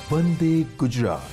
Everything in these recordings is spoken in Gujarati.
વંદે ગુજરાત.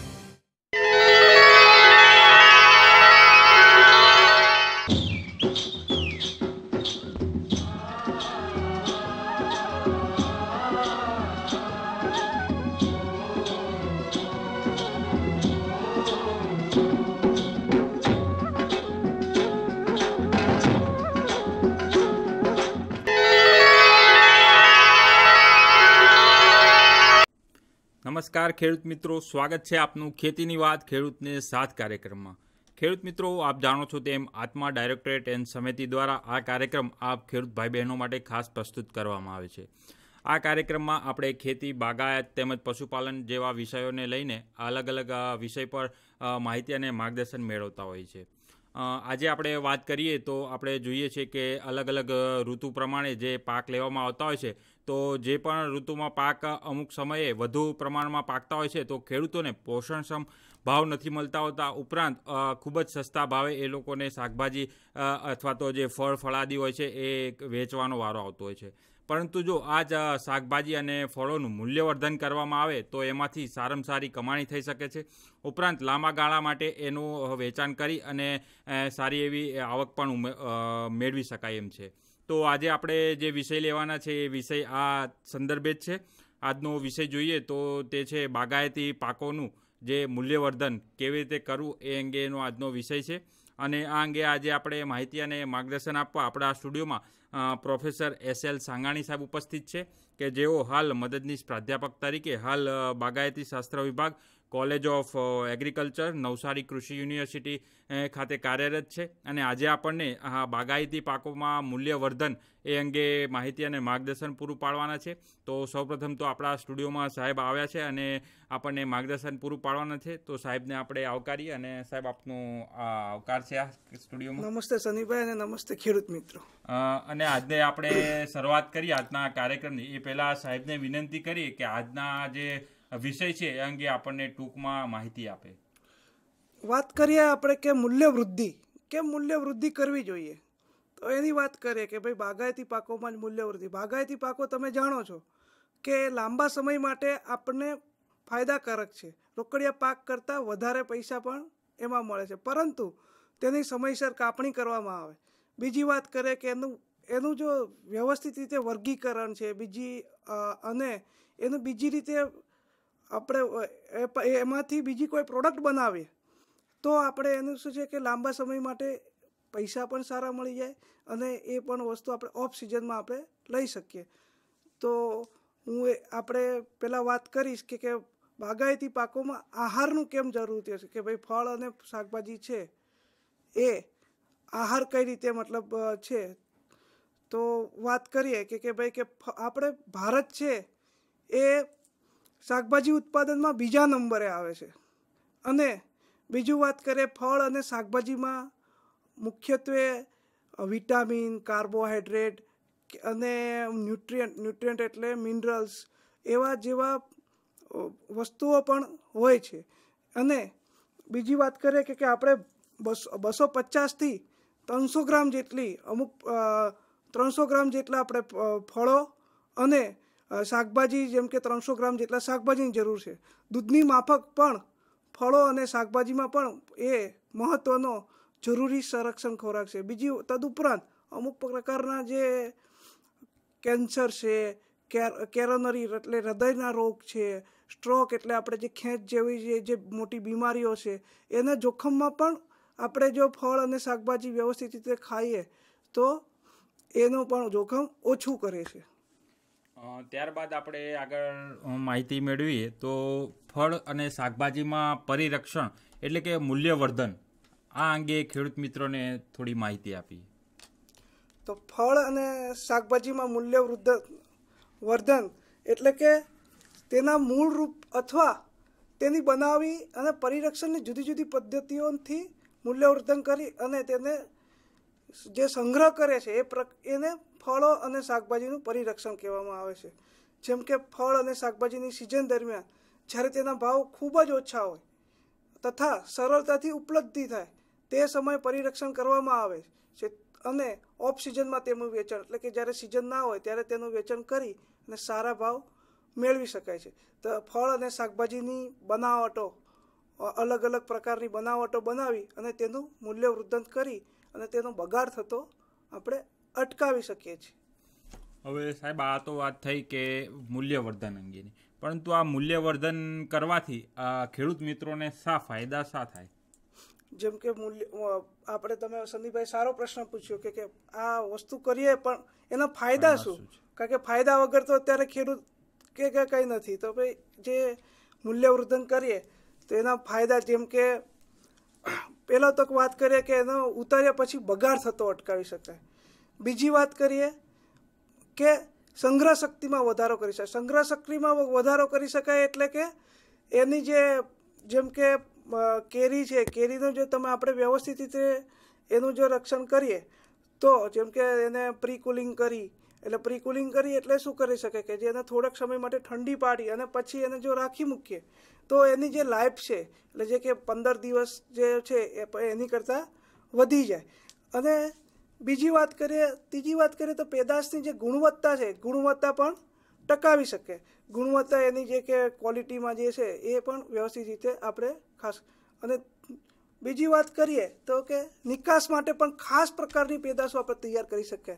નમસ્કાર ખેડૂત મિત્રો, સ્વાગત છે આપનું ખેતીની વાત ખેડૂતને સાથ કાર્યક્રમમાં. ખેડૂત મિત્રો, આપ જાણો છો તેમ આત્મા ડાયરેક્ટરેટ એન્ડ સમિતિ દ્વારા આ કાર્યક્રમ આપ ખેડૂત ભાઈ બહેનો માટે ખાસ પ્રસ્તુત કરવામાં આવે છે. આ કાર્યક્રમમાં આપણે ખેતી, બાગાયત તેમજ પશુપાલન જેવા વિષયોને લઈને અલગ અલગ વિષય પર માહિતી અને માર્ગદર્શન મેળવતા હોય છે. આજે આપણે વાત કરીએ તો આપણે જોઈએ છીએ કે અલગ અલગ ઋતુ પ્રમાણે જે પાક લેવામાં આવતા હોય છે, તો જે પણ ઋતુમાં પાક અમુક સમયે વધુ પ્રમાણમાં પાકતા હોય છે તો ખેડૂતોને પોષણક્ષમ ભાવ નથી મળતા હોતા. ઉપરાંત ખૂબ જ સસ્તા ભાવે એ લોકોને શાકભાજી અથવા તો જે ફળાદી હોય છે એ વેચવાનો વારો આવતો હોય છે. પરંતુ જો આ જ શાકભાજી અને ફળોનું મૂલ્યવર્ધન કરવામાં આવે તો એમાંથી સારામાં સારી કમાણી થઈ શકે છે. ઉપરાંત લાંબા ગાળા માટે એનું વેચાણ કરી અને સારી એવી આવક પણ મેળવી શકાય એમ છે. તો આજે આપણે જે વિષય લેવાના છે એ વિષય આ સંદર્ભે જ છે. આજનો વિષય જોઈએ તો તે છે બાગાયતી પાકોનું જે મૂલ્યવર્ધન કેવી રીતે કરવું એ અંગેનો આજનો વિષય છે. અને આ અંગે આજે આપણે માહિતી અને માર્ગદર્શન આપવા આપણા સ્ટુડિયોમાં પ્રોફેસર SL સાંગાણી સાહેબ ઉપસ્થિત છે કે જેઓ હાલ મદદનીશ પ્રાધ્યાપક તરીકે હાલ બાગાયતી શાસ્ત્ર વિભાગ, કોલેજ ઓફ એગ્રીકલ્ચર, નવસારી કૃષિ યુનિવર્સિટી ખાતે કાર્યરત છે. અને આજે આપણને આ બાગાયતી પાકોમાં મૂલ્યવર્ધન એ અંગે માહિતી અને માર્ગદર્શન પૂરું પાડવાના છે. તો સૌપ્રથમ તો આપણા સ્ટુડિયોમાં સાહેબ આવ્યા છે અને આપણને માર્ગદર્શન પૂરું પાડવાના છે. તો સાહેબને આપણે આવકારીએ. અને સાહેબ, આપનો આવકાર છે આ સ્ટુડિયોમાં. નમસ્તે સનીભાઈ અને નમસ્તે ખેડૂત મિત્રો. અને આજને આપણે શરૂઆત કરીએ આજના કાર્યક્રમની એ પહેલાં સાહેબને વિનંતી કરીએ કે આજના જે વિષય છે એ અંગે આપણને ટૂંકમાં માહિતી આપે. વાત કરીએ આપણે કે કેમ મૂલ્ય વૃદ્ધિ કરવી જોઈએ, તો એની વાત કરીએ કે ભાઈ બાગાયતી પાકોમાં જ મૂલ્ય વૃદ્ધિ. બાગાયતી પાકો તમે જાણો છો કે લાંબા સમય માટે આપણને ફાયદાકારક છે. રોકડિયા પાક કરતાં વધારે પૈસા પણ એમાં મળે છે, પરંતુ તેની સમયસર કાપણી કરવામાં આવે. બીજી વાત કરીએ કે એનું જો વ્યવસ્થિત રીતે વર્ગીકરણ છે અને એનું બીજી રીતે આપણે એમાંથી બીજી કોઈ પ્રોડક્ટ બનાવીએ તો આપણે એનું શું છે કે લાંબા સમય માટે પૈસા પણ સારા મળી જાય અને એ પણ વસ્તુ આપણે ઓફ સિઝનમાં આપણે લઈ શકીએ. તો આપણે પહેલાં વાત કરીશ કે બાગાયતી પાકોમાં આહારનું કેમ જરૂરી છે કે ભાઈ ફળ અને શાકભાજી છે એ આહાર કઈ રીતે મતલબ છે. તો વાત કરીએ કે ભાઈ કે આપણે ભારત છે એ શાકભાજી ઉત્પાદનમાં બીજા નંબરે આવે છે. અને બીજું વાત કરીએ ફળ અને શાકભાજીમાં મુખ્યત્વે વિટામિન, કાર્બોહાઈડ્રેટ અને ન્યુટ્રિયન્ટ એટલે મિનરલ્સ જેવા વસ્તુઓ પણ હોય છે. અને બીજી વાત કરીએ કે આપણે 250થી 300 ગ્રામ જેટલી 300 ગ્રામ જેટલા આપણે ફળો અને શાકભાજી જેમ કે 300 ગ્રામ જેટલા શાકભાજીની જરૂર છે. દૂધની માફક પણ ફળો અને શાકભાજીમાં પણ એ મહત્ત્વનો જરૂરી સંરક્ષણ ખોરાક છે. બીજી તદુપરાંત અમુક પ્રકારના જે કેન્સર છે, કેરોનરી એટલે હૃદયના રોગ છે, સ્ટ્રોક એટલે આપણે જે ખેંચ જેવી જે મોટી બીમારીઓ છે એના જોખમમાં પણ આપણે જો ફળ અને શાકભાજી વ્યવસ્થિત રીતે ખાઈએ તો એનું પણ જોખમ ઓછું કરે છે. ત્યારબાદ આપણે આગળ માહિતી મેળવીએ તો ફળ અને શાકભાજીમાં પરિરક્ષણ એટલે કે મૂલ્યવર્ધન આ અંગે ખેડૂત મિત્રોને થોડી માહિતી આપી. તો ફળ અને શાકભાજીમાં મૂલ્યવર્ધન એટલે કે તેના મૂળ રૂપ અથવા તેની બનાવી અને પરિરક્ષણની જુદી જુદી પદ્ધતિઓથી મૂલ્યવર્ધન કરી અને તેને જે સંગ્રહ કરે છે એને ફળો અને શાકભાજીનું પરિરક્ષણ કહેવામાં આવે છે. જેમ કે ફળ અને શાકભાજીની સિઝન દરમિયાન જ્યારે તેના ભાવ ખૂબ જ ઓછા હોય તથા સરળતાથી ઉપલબ્ધિ થાય તે સમયે પરિરક્ષણ કરવામાં આવે છે. અને ઓફ સિઝનમાં તેનું વેચાણ એટલે કે જ્યારે સિઝન ના હોય ત્યારે તેનું વેચાણ કરી અને સારા ભાવ મેળવી શકાય છે. તો ફળ અને શાકભાજીની બનાવટો, અલગ અલગ પ્રકારની બનાવટો બનાવી અને તેનું મૂલ્યવર્ધન કરી અને તેનો બગાડ થતો આપણે અટકાવી શકીએ છીએ. હવે સાહેબ, આ તો વાત થઈ કે મૂલ્યવર્ધન અંગેની, પરંતુ આ મૂલ્યવર્ધન કરવાથી ખેડૂત મિત્રોને શા ફાયદા શા થાય? જેમ કે આપણે તમે સંદીપભાઈ સારો પ્રશ્ન પૂછ્યો કે આ વસ્તુ કરીએ પણ એના ફાયદા શું? કારણ કે ફાયદા વગર તો અત્યારે ખેડૂત કે કંઈ નથી. તો ભાઈ જે મૂલ્યવર્ધન કરીએ તો એના ફાયદા, જેમ કે પહેલો તો વાત કરીએ કે એનો ઉતાર્યા પછી બગાડ થતો અટકાવી શકાય. બીજી વાત કરીએ કે સંગ્રહ શક્તિમાં વધારો કરી શકાય. સંગ્રહ શક્તિમાં વધારો કરી શકાય એટલે કે એની જેમ કે કેરી છે, કેરીનું જો આપણે વ્યવસ્થિત રીતે એનું જો રક્ષણ કરીએ તો, જેમ કે એને પ્રી કુલિંગ કરી, એટલે શું કરી શકાય કે જે એને થોડાક સમય માટે ઠંડી પાડી અને પછી એને જો રાખી મૂકીએ તો એની જે લાઈફ છે, એટલે જે કે 15 દિવસ જે છે એની કરતાં વધી જાય. અને ત્રીજી વાત કરીએ તો પેદાશની જે ગુણવત્તા છે, ગુણવત્તા પણ ટકાવી શકે. ગુણવત્તા એની જે કે ક્વોલિટીમાં જે છે એ પણ વ્યવસ્થિત રીતે આપણે ખાસ. અને બીજી વાત કરીએ તો કે નિકાસ માટે પણ ખાસ પ્રકારની પેદાશો આપણે તૈયાર કરી શકીએ.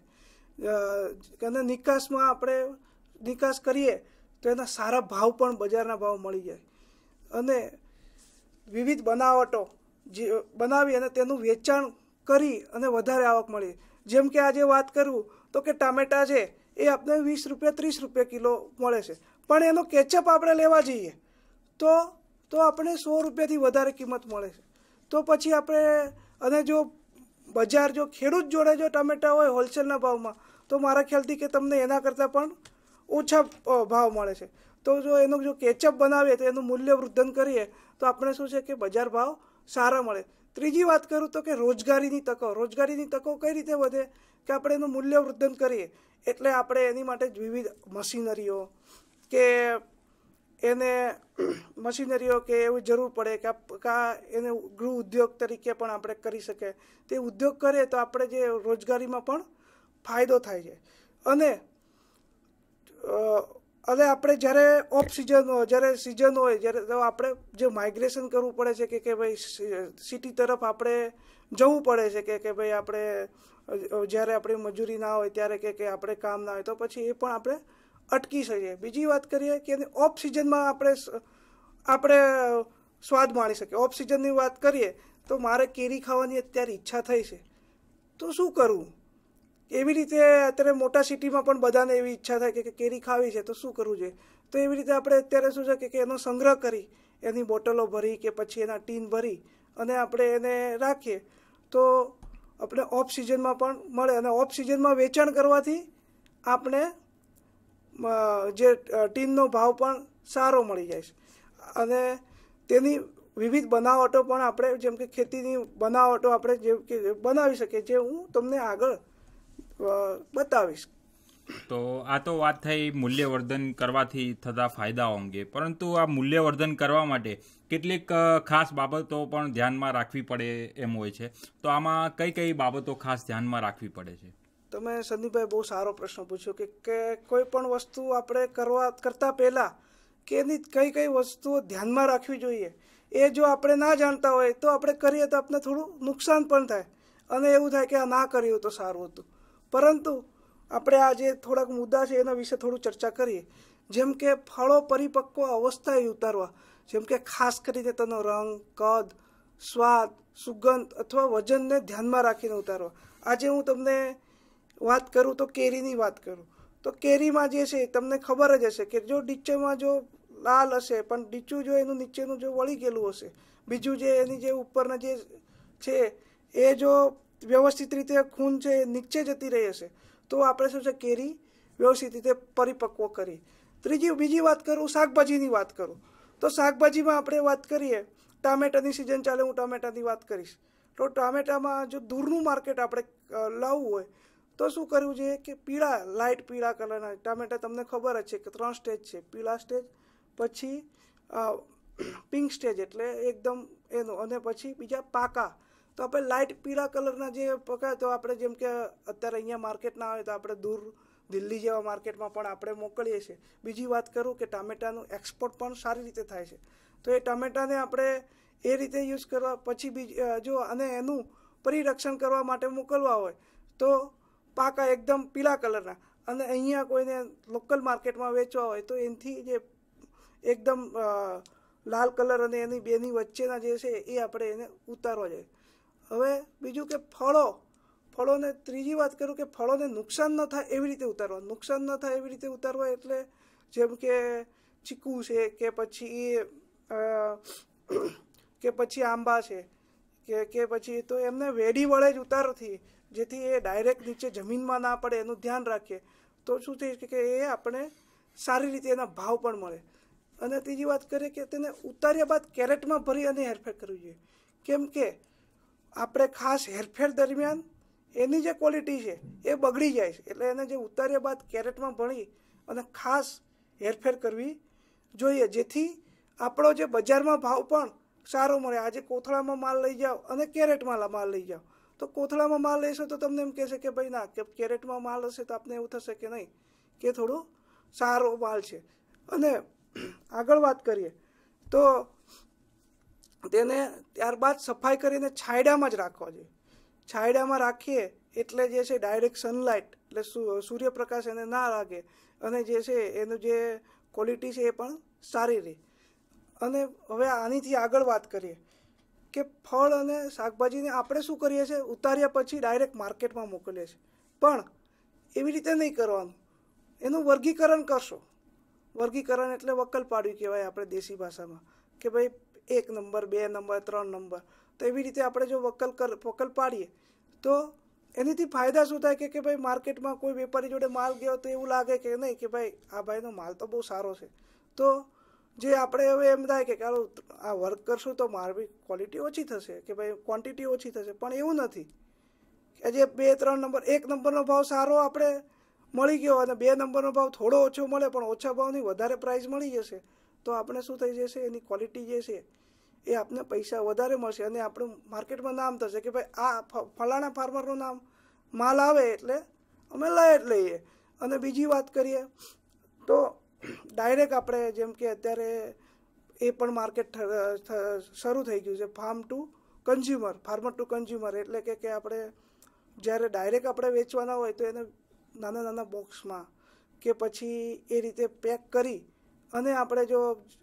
અને નિકાસમાં આપણે નિકાસ કરીએ તો એના સારા ભાવ પણ, બજારના ભાવ મળી જાય. અને વિવિધ બનાવટો બનાવી અને તેનું વેચાણ કરી અને વધારે આવક મળી. જેમ કે આજે વાત કરું તો કે ટામેટા છે એ આપણે 20 રૂપિયા 30 રૂપિયા કિલો મળે છે, પણ એનો કેચઅપ આપણે લેવા જઈએ તો આપણે 100 રૂપિયાથી વધારે કિંમત મળે છે. તો પછી આપણે, અને જો બજાર જો ખેડૂત જોડે જો ટામેટા હોય હોલસેલના ભાવમાં, તો મારા ખ્યાલથી કે તમને એના કરતાં પણ ઓછા ભાવ મળે છે. તો જો એનું જો કેચઅપ બનાવીએ તો એનું મૂલ્યવર્ધન કરીએ તો આપણે શું છે કે બજાર ભાવ સારા મળે. ત્રીજી વાત કરું તો કે રોજગારીની તકો કઈ રીતે વધે કે આપણે એનું મૂલ્યવર્ધન કરીએ એટલે આપણે એની માટે વિવિધ મશીનરીઓ કે એવી જરૂર પડે કે એને ગૃહ ઉદ્યોગ તરીકે પણ આપણે કરી શકીએ. તે ઉદ્યોગ કરીએ તો આપણે જે રોજગારીમાં પણ ફાયદો થાય છે. અને આપણે જ્યારે સિઝન હોય જ્યારે તો આપણે જે માઇગ્રેશન કરવું પડે છે કે ભાઈ સિટી તરફ આપણે જવું પડે છે કે ભાઈ આપણે જ્યારે આપણી મજૂરી ના હોય ત્યારે કે આપણે કામ ના હોય તો પછી એ પણ આપણે અટકી શકીએ. બીજી વાત કરીએ કે ઓફ સિઝનમાં આપણે સ્વાદ માણી શકીએ. ઓફ સિઝનની વાત કરીએ તો મારે કેરી ખાવાની અત્યારે ઈચ્છા થઈ છે, તો શું કરવું? એવી રીતે અત્યારે મોટા સિટીમાં પણ બધાને એવી ઈચ્છા થાય કે કેરી ખાવી છે, તો શું કરવું જોઈએ? તો એવી રીતે આપણે અત્યારે શું છે કે એનો સંગ્રહ કરી, એની બોટલો ભરી કે પછી એના ટીન ભરી અને આપણે એને રાખીએ તો આપણે ઓફ સિઝનમાં પણ મળે. અને ઓફ સિઝનમાં વેચાણ કરવાથી આપણે જે ટીનનો ભાવ પણ સારો મળી જાય છે. અને તેની વિવિધ બનાવટો પણ આપણે, જેમ કે ખેતીની બનાવટો આપણે જેમ કે બનાવી શકીએ, જે હું તમને આગળ બતાવીશ. તો આ તો વાત થઈ મૂલ્યવર્ધન કરવાથી થતા ફાયદાઓ અંગે, પરંતુ આ મૂલ્યવર્ધન કરવા માટે કેટલીક ખાસ બાબતો પણ ધ્યાનમાં રાખવી પડે એમ હોય છે. તો આમાં કઈ બાબતો ખાસ ધ્યાનમાં રાખવી પડે છે? તમે સંદીપભાઈ બહુ સારો પ્રશ્ન પૂછ્યો કે કોઈ પણ વસ્તુ આપણે કરતા પહેલાં કે એની કઈ વસ્તુઓ ધ્યાનમાં રાખવી જોઈએ, એ જો આપણે ના જાણતા હોય તો આપણે કરીએ તો આપણે થોડું નુકસાન પણ થાય અને એવું થાય કે આ ના કર્યું તો સારું હતું. પરંતુ આપણે આ જે થોડાક મુદ્દા છે એના વિશે થોડું ચર્ચા કરીએ. જેમ કે ફળો પરિપક્વ અવસ્થાએ ઉતારવા, જેમ કે ખાસ કરીને તેનો રંગ, કદ, સ્વાદ, સુગંધ અથવા વજનને ધ્યાનમાં રાખીને ઉતારવા. આજે હું તમને વાત કરું તો કેરીની વાત કરું તો કેરીમાં જે છે તમને ખબર જ હશે કે જો ડીચેમાં જો લાલ હશે પણ ડીચું જો એનું નીચેનું જો વળી ગયેલું હશે, બીજું જે એની જે ઉપરના જે છે એ જો વ્યવસ્થિત રીતે ખૂન છે એ નીચે જતી રહી હશે તો આપણે શું છે કેરી વ્યવસ્થિત રીતે પરિપક્વ કરી. બીજી વાત કરું, શાકભાજીની વાત કરું તો શાકભાજીમાં આપણે વાત કરીએ, ટામેટાની સિઝન ચાલે, હું ટામેટાની વાત કરીશ. તો ટામેટામાં જો દૂરનું માર્કેટ આપણે લાવવું હોય તો શું કરવું જોઈએ કે લાઇટ પીળા કલરના ટામેટા, તમને ખબર જ છે કે 3 સ્ટેજ છે, પીળા સ્ટેજ, પછી પિંક સ્ટેજ એટલે એકદમ એનું, અને પછી બીજા પાકા. તો આપણે લાઇટ પીળા કલરના જે પકાય તો આપણે જેમ કે અત્યારે અહીંયા માર્કેટ ના હોય તો આપણે દિલ્હી જેવા માર્કેટમાં પણ આપણે મોકલીએ છીએ. બીજી વાત કરું કે ટામેટાનું એક્સપોર્ટ પણ સારી રીતે થાય છે. તો એ ટામેટાને આપણે એ રીતે યુઝ કરવા પછી જો અને એનું પરિરક્ષણ કરવા માટે મોકલવા હોય તો પાકા એકદમ પીળા કલરના, અને અહીંયા કોઈને લોકલ માર્કેટમાં વેચવા હોય તો એનાથી જે એકદમ લાલ કલર અને એની બેની વચ્ચેના જે છે એ આપણે એને ઉતારવા જોઈએ. હવે બીજું કે ફળોને ત્રીજી વાત કરું કે ફળોને નુકસાન ન થાય એવી રીતે ઉતારવા. નુકસાન ન થાય એવી રીતે ઉતારવા એટલે જેમ કે ચીકુ છે કે પછી આંબા છે કે પછી તો એમને વેડી વડે જ ઉતારથી, જેથી એ ડાયરેક્ટ નીચે જમીનમાં ના પડે એનું ધ્યાન રાખીએ તો શું થઈ કે એ આપણે સારી રીતે એના ભાવ પણ મળે. અને ત્રીજી વાત કરીએ કે તેને ઉતાર્યા બાદ કેરેટમાં ભરી અને હેરફેર કરવી જોઈએ. કેમ કે આપણે ખાસ હેરફેર દરમિયાન એની જે ક્વોલિટી છે એ બગડી જાય છે, એટલે એને જે ઉતાર્યા બાદ કેરેટમાં ભરી અને ખાસ હેરફેર કરવી જોઈએ, જેથી આપણો જે બજારમાં ભાવ પણ સારો મળે. આજે કોથળામાં માલ લઈ જાઓ અને કેરેટમાં માલ લઈ જાઓ, તો કોથળામાં માલ લેશો તો તમને એમ કહેશે કે ભાઈ ના, કે કેરેટમાં માલ હશે તો આપને એવું થશે કે નહીં, કે થોડું સારો માલ છે. અને આગળ વાત કરીએ તો તેને ત્યારબાદ સફાઈ કરીને છાંયડામાં જ રાખવા જોઈએ. છાંયડામાં રાખીએ એટલે જે છે ડાયરેક્ટ સનલાઇટ એટલે સૂર્યપ્રકાશ એને ના લાગે અને જે છે એનું જે ક્વોલિટી છે એ પણ સારી રહે. અને હવે આનીથી આગળ વાત કરીએ કે ફળ અને શાકભાજીને આપણે શું કરીએ છીએ, ઉતાર્યા પછી ડાયરેક્ટ માર્કેટમાં મોકલીએ છીએ. પણ એવી રીતે નહીં કરવાનું, એનું વર્ગીકરણ કરશો. વર્ગીકરણ એટલે વકલ પાડ્યું કહેવાય આપણે દેશી ભાષામાં, કે ભાઈ 1 નંબર 2 નંબર 3 નંબર. તો એવી રીતે આપણે જો વકલ પાડીએ તો એનાથી ફાયદા શું થાય કે ભાઈ માર્કેટમાં કોઈ વેપારી જોડે માલ ગયો તો એવું લાગે કે નહીં કે ભાઈ આ ભાઈનો માલ તો બહુ સારો છે. તો જે આપણે હવે એમ થાય કે ચાલો આ વર્ક કરશું તો મારી ક્વોલિટી ઓછી થશે, કે ભાઈ ક્વોન્ટિટી ઓછી થશે, પણ એવું નથી કે જે 2-3 નંબર 1 નંબરનો ભાવ સારો આપણે મળી ગયો અને 2 નંબરનો ભાવ થોડો ઓછો મળે પણ ઓછા ભાવની વધારે પ્રાઇસ મળી જશે, તો આપણે શું થઈ જશે, એની ક્વોલિટી જે છે એ આપને પૈસા વધારે મળશે અને આપણું માર્કેટમાં નામ થશે કે ભાઈ આ ફલાણા ફાર્મરનું નામ માલ આવે એટલે અમે લઈ જ લઈએ. અને બીજી વાત કરીએ તો ડાયરેક્ટ આપણે જેમ કે અત્યારે એ પણ માર્કેટ શરૂ થઈ ગયું છે, ફાર્મર ટુ કન્ઝ્યુમર, એટલે કે આપણે જ્યારે ડાયરેક્ટ આપણે વેચવાના હોય તો એને નાના નાના બોક્સમાં કે પછી એ રીતે પેક કરી અને આપણે જો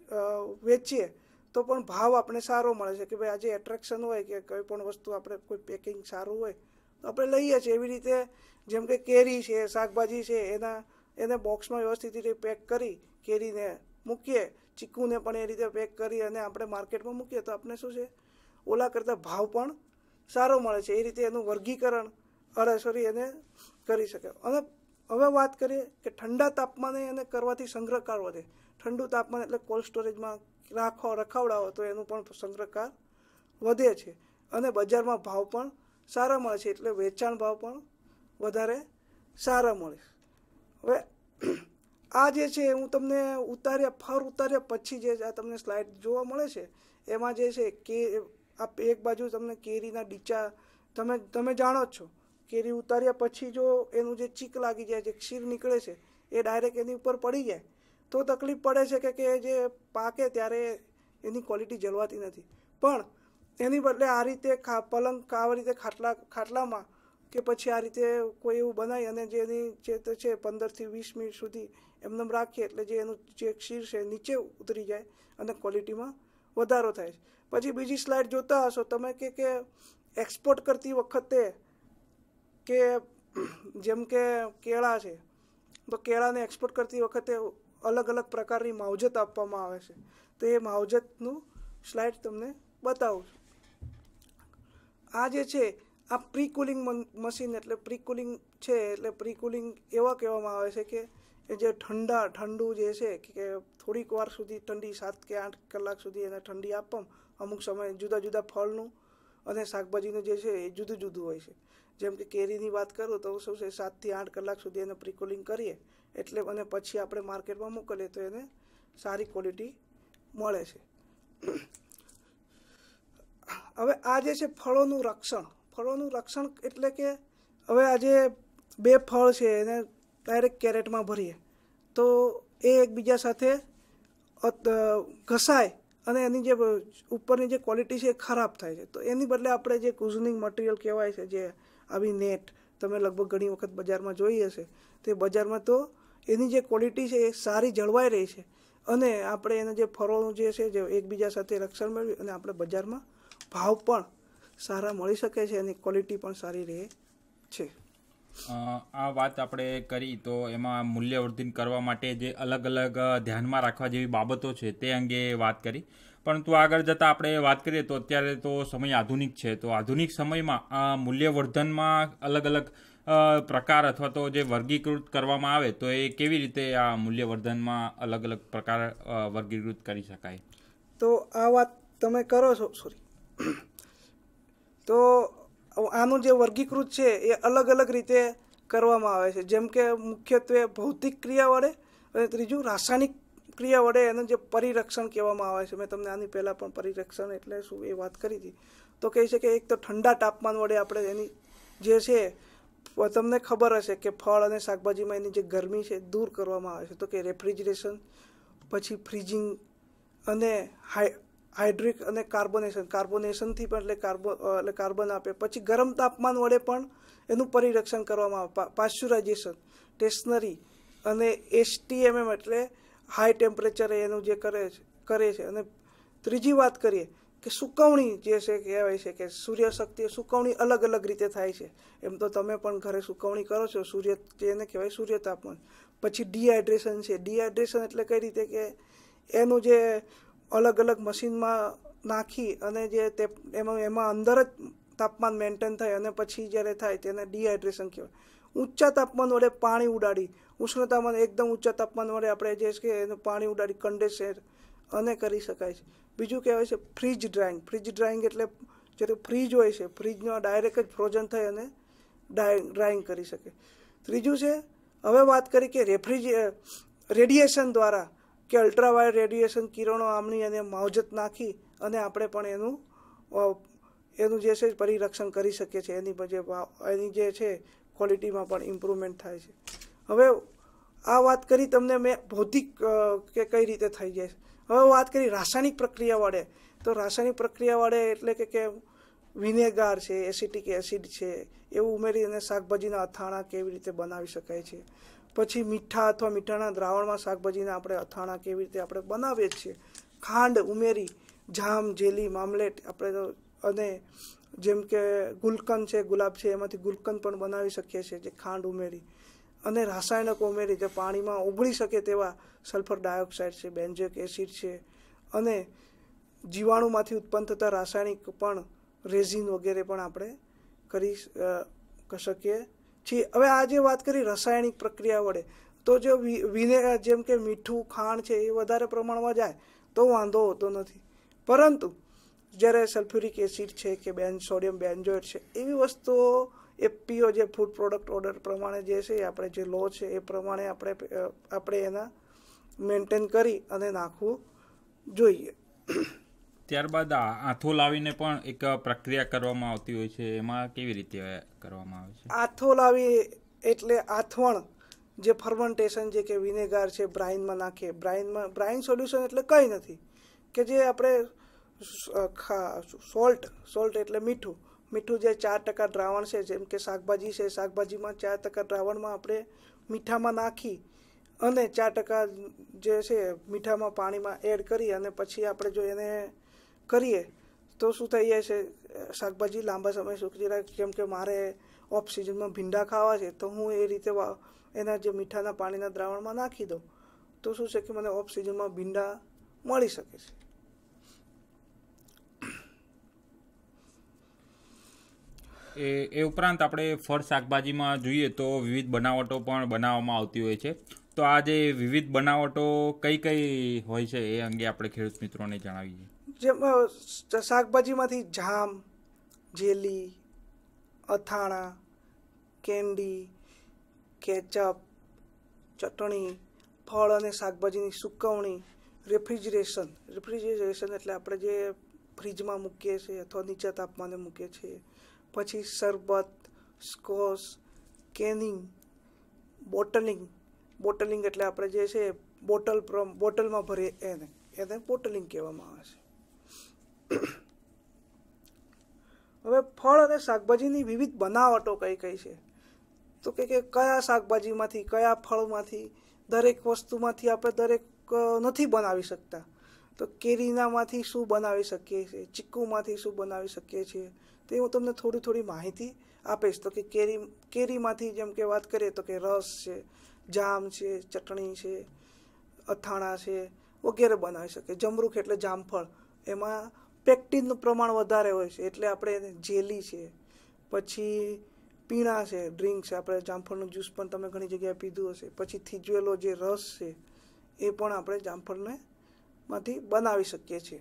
વેચીએ તો પણ ભાવ આપણે સારો મળે છે. કે ભાઈ આજે એટ્રેક્શન હોય કે કોઈ પણ વસ્તુ આપણે કોઈ પેકિંગ સારું હોય તો આપણે લઈએ છીએ. એવી રીતે જેમ કે કેરી છે, શાકભાજી છે, એને બોક્સમાં વ્યવસ્થિત રીતે પેક કરી કેરીને મૂકીએ, ચીકુને પણ એ રીતે પેક કરી અને આપણે માર્કેટમાં મૂકીએ તો આપણે શું છે ઓલા કરતાં ભાવ પણ સારો મળે છે. એ રીતે એનું વર્ગીકરણ એને કરી શકે. અને હવે વાત કરીએ કે ઠંડા તાપમાને એને કરવાથી સંગ્રહકાર વધે. ઠંડુ તાપમાન એટલે કોલ્ડ સ્ટોરેજમાં રખાવડાવો તો એનું પણ સંગ્રહકાર વધે છે અને બજારમાં ભાવ પણ સારા મળે છે, એટલે વેચાણ ભાવ પણ વધારે સારા મળે. હવે આ જે છે હું તમને ફળ ઉતાર્યા પછી જે આ તમને સ્લાઇડ જોવા મળે છે એમાં જે છે કે આ એક બાજુ તમને કેરીના ડીચા તમે જાણો જ છો, કેરી ઉતાર્યા પછી જો એનું જે ચીક લાગી જાય, જે ક્ષીર નીકળે છે એ ડાયરેક્ટ એની ઉપર પડી જાય તો તકલીફ પડે છે કે જે પાકે ત્યારે એની ક્વોલિટી જળવાતી નથી. પણ એની બદલે આ રીતે પલંગ આ રીતે ખાટલામાં કે પછી આ રીતે કોઈ એવું બનાવી અને જે એની જે છે 15થી 20 મિનિટ સુધી એમને રાખીએ એટલે જે એનું જે ક્ષીર છે નીચે ઉતરી જાય અને ક્વોલિટીમાં વધારો થાય છે. પછી બીજી સ્લાઇડ જોતા હશો તમે કે એક્સપોર્ટ કરતી વખતે કે જેમ કે કેળા છે તો કેળાને એક્સપોર્ટ કરતી વખતે અલગ અલગ પ્રકારની માવજત આપવામાં આવે છે. તો એ માવજતનું સ્લાઇડ તમને બતાવું છું. આ જે છે આ પ્રી કુલિંગ મશીન એટલે પ્રી કુલિંગ છે, એટલે પ્રી કુલિંગ એવા કહેવામાં આવે છે કે જે ઠંડુ જે છે કે થોડીક વાર સુધી ઠંડી 7 કે 8 કલાક સુધી એને ઠંડી આપવામાં અમુક સમય જુદા જુદા ફળનું અને શાકભાજીનું જે છે એ જુદું જુદું હોય છે. જેમ કે કેરીની વાત કરું તો શું છે 7 થી 8 કલાક સુધી એને પ્રી કુલિંગ કરીએ એટલે અને પછી આપણે માર્કેટમાં મોકલીએ તો એને સારી ક્વોલિટી મળે છે. હવે આ જે છે ફળોનું રક્ષણ એટલે કે હવે આજે 2 ફળ છે એને ડાયરેક્ટ કેરેટમાં ભરીએ તો એ એકબીજા સાથે ઘસાય અને એની જે ઉપરની જે ક્વોલિટી છે એ ખરાબ થાય છે. તો એની બદલે આપણે જે કુઝનિંગ મટીરિયલ કહેવાય છે, જે આવી નેટ તમે લગભગ ઘણી વખત બજારમાં જોઈ હશે, તે બજારમાં તો એની જે ક્વોલિટી છે એ સારી જળવાઈ રહી છે અને આપણે એના જે ફળોનું જે છે જે એકબીજા સાથે રક્ષણ મેળવી અને આપણે બજારમાં ભાવ પણ સારા મળી શકે છે, એની ક્વોલિટી પણ સારી રહે છે. આ વાત આપણે કરી તો એમાં મૂલ્યવર્ધન કરવા માટે જે અલગ અલગ ધ્યાનમાં રાખવા જેવી બાબતો છે તે અંગે વાત કરી. પરંતુ આગળ જતાં આપણે વાત કરીએ તો અત્યારે તો સમય આધુનિક છે, તો આધુનિક સમયમાં આ મૂલ્યવર્ધનમાં અલગ અલગ પ્રકાર અથવા તો જે વર્ગીકૃત કરવામાં આવે તો એ કેવી રીતે આ મૂલ્યવર્ધનમાં અલગ અલગ પ્રકાર વર્ગીકૃત કરી શકાય? તો આ વાત તમે કરો છો, તો આનું જે વર્ગીકૃત છે એ અલગ અલગ રીતે કરવામાં આવે છે. જેમ કે મુખ્યત્વે ભૌતિક ક્રિયા વડે અને ત્રીજું રાસાયણિક ક્રિયા વડે એનું જે પરિરક્ષણ કહેવામાં આવે છે. મેં તમને આની પહેલાં પણ પરિરક્ષણ એટલે શું એ વાત કરી હતી. તો કહે છે કે એક તો ઠંડા તાપમાન વડે આપણે એની જે છે, તમને ખબર હશે કે ફળ અને શાકભાજીમાં એની જે ગરમી છે દૂર કરવામાં આવે છે, તો કે રેફ્રિજરેશન, પછી ફ્રીઝિંગ અને હાઇડ્રિક અને કાર્બોનેશનથી પણ એટલે કાર્બન આપે. પછી ગરમ તાપમાન વડે પણ એનું પરિરક્ષણ કરવામાં આવે, પાશ્ચરાઇઝેશન, સ્ટેશનરી અને STMM એટલે હાઈ ટેમ્પરેચરે એનું જે કરે છે. અને ત્રીજી વાત કરીએ કે સુકવણી જે છે કહેવાય છે કે સૂર્યશક્તિ સુકવણી અલગ અલગ રીતે થાય છે. એમ તો તમે પણ ઘરે સુકવણી કરો છો, જેને કહેવાય સૂર્ય તાપમાન. પછી ડિહાઇડ્રેશન છે. ડિહાઇડ્રેશન એટલે કઈ રીતે કે એનું જે અલગ અલગ મશીનમાં નાખી અને જે તે એમાં અંદર જ તાપમાન મેન્ટેન થાય અને પછી જ્યારે થાય તેને ડિહાઇડ્રેશન કહેવાય. ઊંચા તાપમાન વડે પાણી ઉડાડી, ઉષ્ણતામાન એકદમ ઊંચા તાપમાન વડે આપણે જે છે એનું પાણી ઉડાડી કન્ડેન્સેટ અને કરી શકાય છે. બીજું કહેવાય છે ફ્રીજ ડ્રાઈંગ. ફ્રીજ ડ્રાઈંગ એટલે જ્યારે ફ્રીજ હોય છે, ફ્રીજનો ડાયરેક્ટ જ ફ્રોઝન થઈ અને ડ્રાઈંગ કરી શકે. ત્રીજું છે, હવે વાત કરી કે રેડિયેશન દ્વારા કે અલ્ટ્રાવાયોલેટ રેડિયેશન કિરણો આમની અને માવજત નાખી અને આપણે પણ એનું જે છે પરિરક્ષણ કરી શકીએ છીએ. એની જે છે ક્વોલિટીમાં પણ ઇમ્પ્રુવમેન્ટ થાય છે. હવે આ વાત કરી તમને મેં ભૌતિક કે કઈ રીતે થઈ જાય છે. હવે વાત કરી રાસાયણિક પ્રક્રિયા વડે. તો રાસાયણિક પ્રક્રિયા વડે એટલે કે વિનેગાર છે, એસિટિક એસિડ છે, એવું ઉમેરી અને શાકભાજીના અથાણા કેવી રીતે બનાવી શકાય છે. પછી મીઠા અથવા મીઠાના દ્રાવણમાં શાકભાજીના આપણે અથાણા કેવી રીતે આપણે બનાવીએ છીએ. ખાંડ ઉમેરી જામ, જેલી, મામલેટ આપણે અને જેમ કે ગુલકંદ છે, ગુલાબ છે, એમાંથી ગુલકંદ પણ બનાવી શકીએ છીએ જે ખાંડ ઉમેરી. અને રાસાયણિકો ઉમેરી જે પાણીમાં ઓગળી શકે તેવા સલ્ફર ડાયોક્સાઇડ છે, બેન્ઝોઇક એસિડ છે અને જીવાણુમાંથી ઉત્પન્ન થતા રાસાયણિક પણ રેઝિન વગેરે પણ આપણે કરી શકીએ છીએ. હવે આ જે વાત કરી રાસાયણિક પ્રક્રિયા વડે, તો જો જેમ કે મીઠું, ખાંડ છે એ વધારે પ્રમાણમાં જાય તો વાંધો હોતો નથી. પરંતુ જ્યારે સલ્ફ્યુરિક એસિડ છે કે સોડિયમ બેન્ઝોઇટ છે એવી વસ્તુઓ FPO જે ફૂડ પ્રોડક્ટ ઓર્ડર પ્રમાણે જે છે આપણે જે લો છે એ પ્રમાણે આપણે એના મેન્ટેન કરી અને નાખવું જોઈએ. ત્યારબાદ આથો લાવીને પણ એક પ્રક્રિયા કરવામાં આવતી હોય છે, એમાં કેવી રીતે કરવામાં આવે છે? આથો લાવી એટલે આથવણ, જે ફર્મેન્ટેશન જે કે વિનેગાર છે બ્રાઇનમાં નાખીએ. બ્રાઇન સોલ્યુશન એટલે કંઈ નથી કે જે આપણે સોલ્ટ એટલે મીઠું જે 4% દ્રાવણ છે, જેમ કે શાકભાજી છે, શાકભાજીમાં 4% દ્રાવણમાં આપણે મીઠામાં નાખી અને 4% જે છે મીઠામાં પાણીમાં એડ કરી અને પછી આપણે જો એને કરીએ તો શું થઈ જાય છે, શાકભાજી લાંબા સમય સુધી રહે. કેમ કે મારે ઓફ સિઝનમાં ભીંડા ખાવા છે તો હું એ રીતે એના જે મીઠાના પાણીના દ્રાવણમાં નાખી દઉં તો શું છે કે મને ઓફ સિઝનમાં ભીંડા મળી શકે છે. એ ઉપરાંત આપણે ફળ શાકભાજીમાં જોઈએ તો વિવિધ બનાવટો પણ બનાવવામાં આવતી હોય છે. તો આ જે વિવિધ બનાવટો કઈ હોય છે એ અંગે આપણે ખેડૂત મિત્રોને જણાવીએ. જેમ શાકભાજીમાંથી જામ, જેલી, અથાણા, કેન્ડી, કેચઅપ, ચટણી, ફળ અને શાકભાજીની સુકવણી, રેફ્રિજરેશન એટલે આપણે જે ફ્રીજમાં મૂકીએ છીએ અથવા નીચા તાપમાને મૂકીએ છીએ. પછી શરબત, સ્કોશ, કેનિંગ, બોટલિંગ એટલે આપણે જે છે બોટલમાં ભરીએ એને બોટલિંગ કહેવામાં આવે છે. હવે ફળ અને શાકભાજીની વિવિધ બનાવટો કઈ કઈ છે, તો કે કયા શાકભાજીમાંથી કયા ફળમાંથી દરેક વસ્તુમાંથી આપણે દરેક નથી બનાવી શકતા. તો કેરીનામાંથી શું બનાવી શકીએ છીએ, ચીકુમાંથી શું બનાવી શકીએ છીએ, તે હું તમને થોડી માહિતી આપીશ. તો કે કેરીમાંથી જેમ કે વાત કરીએ તો કે રસ છે, જામ છે, ચટણી છે, અથાણા છે વગેરે બનાવી શકીએ. જમરૂખ એટલે જામફળ, એમાં પેક્ટિનનું પ્રમાણ વધારે હોય છે એટલે આપણે એને જેલી છે. પછી પીણા છે, ડ્રિંક છે, આપણે જામફળનું જ્યુસ પણ તમે ઘણી જગ્યાએ પીધું હશે. પછી થીજવેલો જે રસ છે એ પણ આપણે જામફળને માંથી બનાવી શકીએ છીએ.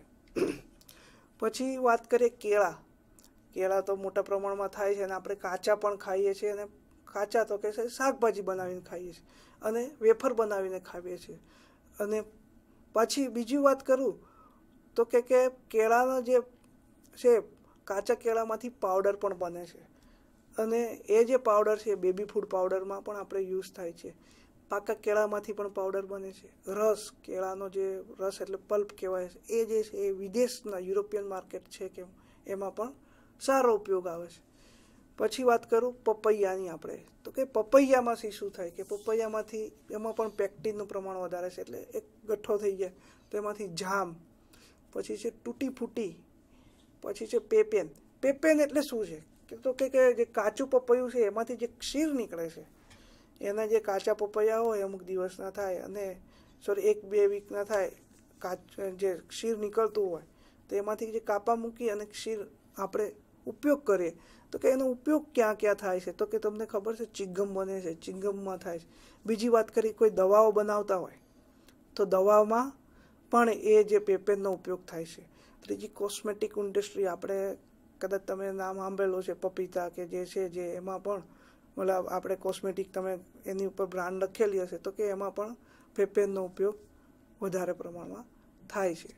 પછી વાત કરીએ કેળા તો મોટા પ્રમાણમાં થાય છે અને આપણે કાચા પણ ખાઈએ છીએ, અને કાચા તો કે શાકભાજી બનાવીને ખાઈએ છીએ અને વેફર બનાવીને ખાઈએ છીએ. અને પછી બીજી વાત કરું તો કે કેળાનો જે છે કાચા કેળામાંથી પાવડર પણ બને છે, અને એ જે પાવડર છે બેબી ફૂડ પાવડરમાં પણ આપણે યુઝ થાય છે. પાકા કેળામાંથી પણ પાવડર બને છે. કેળાનો જે રસ એટલે પલ્પ કહેવાય છે, એ જે છે એ વિદેશના યુરોપિયન માર્કેટ છે કે એમાં પણ સારો ઉપયોગ આવે છે. પછી વાત કરું પપૈયાની આપણે, તો કે પપૈયામાંથી શું થાય કે પપૈયામાંથી એમાં પણ પેક્ટિનનું પ્રમાણ વધારે છે એટલે એક ગઠ્ઠો થઈ જાય તો એમાંથી જામ. પછી છે તૂટી ફૂટી. પછી છે પેપેન એટલે શું છે તો કે જે કાચું પપૈયું છે એમાંથી જે ક્ષીર નીકળે છે, એના જે કાચા પપૈયા હોય અમુક દિવસના થાય અને 1-2 વીકના થાય, જે ક્ષીર નીકળતું હોય તો એમાંથી જે કાપા મૂકી અને ક્ષીર આપણે ઉપયોગ કરીએ. તો કે એનો ઉપયોગ ક્યાં થાય છે, તો કે તમને ખબર છે ચિંગમ બને છે, ચિંગમમાં થાય છે. બીજી વાત કરી કોઈ દવાઓ બનાવતા હોય તો દવામાં પણ એ જે પેપેનનો ઉપયોગ થાય છે. ત્રીજી કોસ્મેટિક ઇન્ડસ્ટ્રી, આપણે કદાચ તમે નામ સાંભળેલું છે પપીતા કે જે છે જે એમાં પણ મતલબ આપણે કોસ્મેટિક તમે એની ઉપર બ્રાન્ડ લખેલી હશે તો કે એમાં પણ પેપેનનો ઉપયોગ વધારે પ્રમાણમાં થાય છે.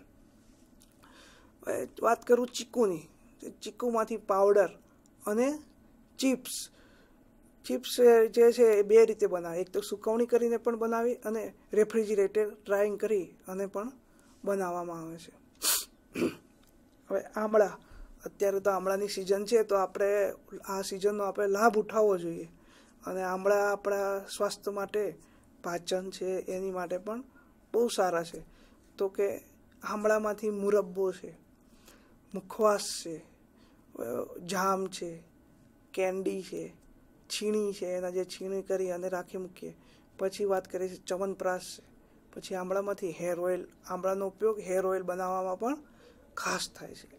વાત કરું ચીકુની, ચીકુમાંથી પાવડર અને ચિપ્સ જે છે એ 2 રીતે બનાવે. એક તો સુકવણી કરીને પણ બનાવી અને રેફ્રિજરેટર ડ્રાઈંગ કરી અને પણ બનાવવામાં આવે છે. હવે આમળા, અત્યારે તો આમળાની સિઝન છે તો આપણે આ સિઝનનો આપણે લાભ ઉઠાવવો જોઈએ. અને આમળા આપણા સ્વાસ્થ્ય માટે, પાચન છે એની માટે પણ બહુ સારા છે. તો કે આમળામાંથી મુરબ્બો છે, મુખવાસ છે, જામ છે, કેન્ડી છે, છીણી છે, એના જે છીણી કરી અને રાખી મૂકીએ. પછી વાત કરીએ છીએ ચ્યવનપ્રાશ છે. પછી આમળામાંથી હેર ઓઇલ, આમળાનો ઉપયોગ હેર ઓઇલ બનાવવામાં પણ ખાસ થાય છે.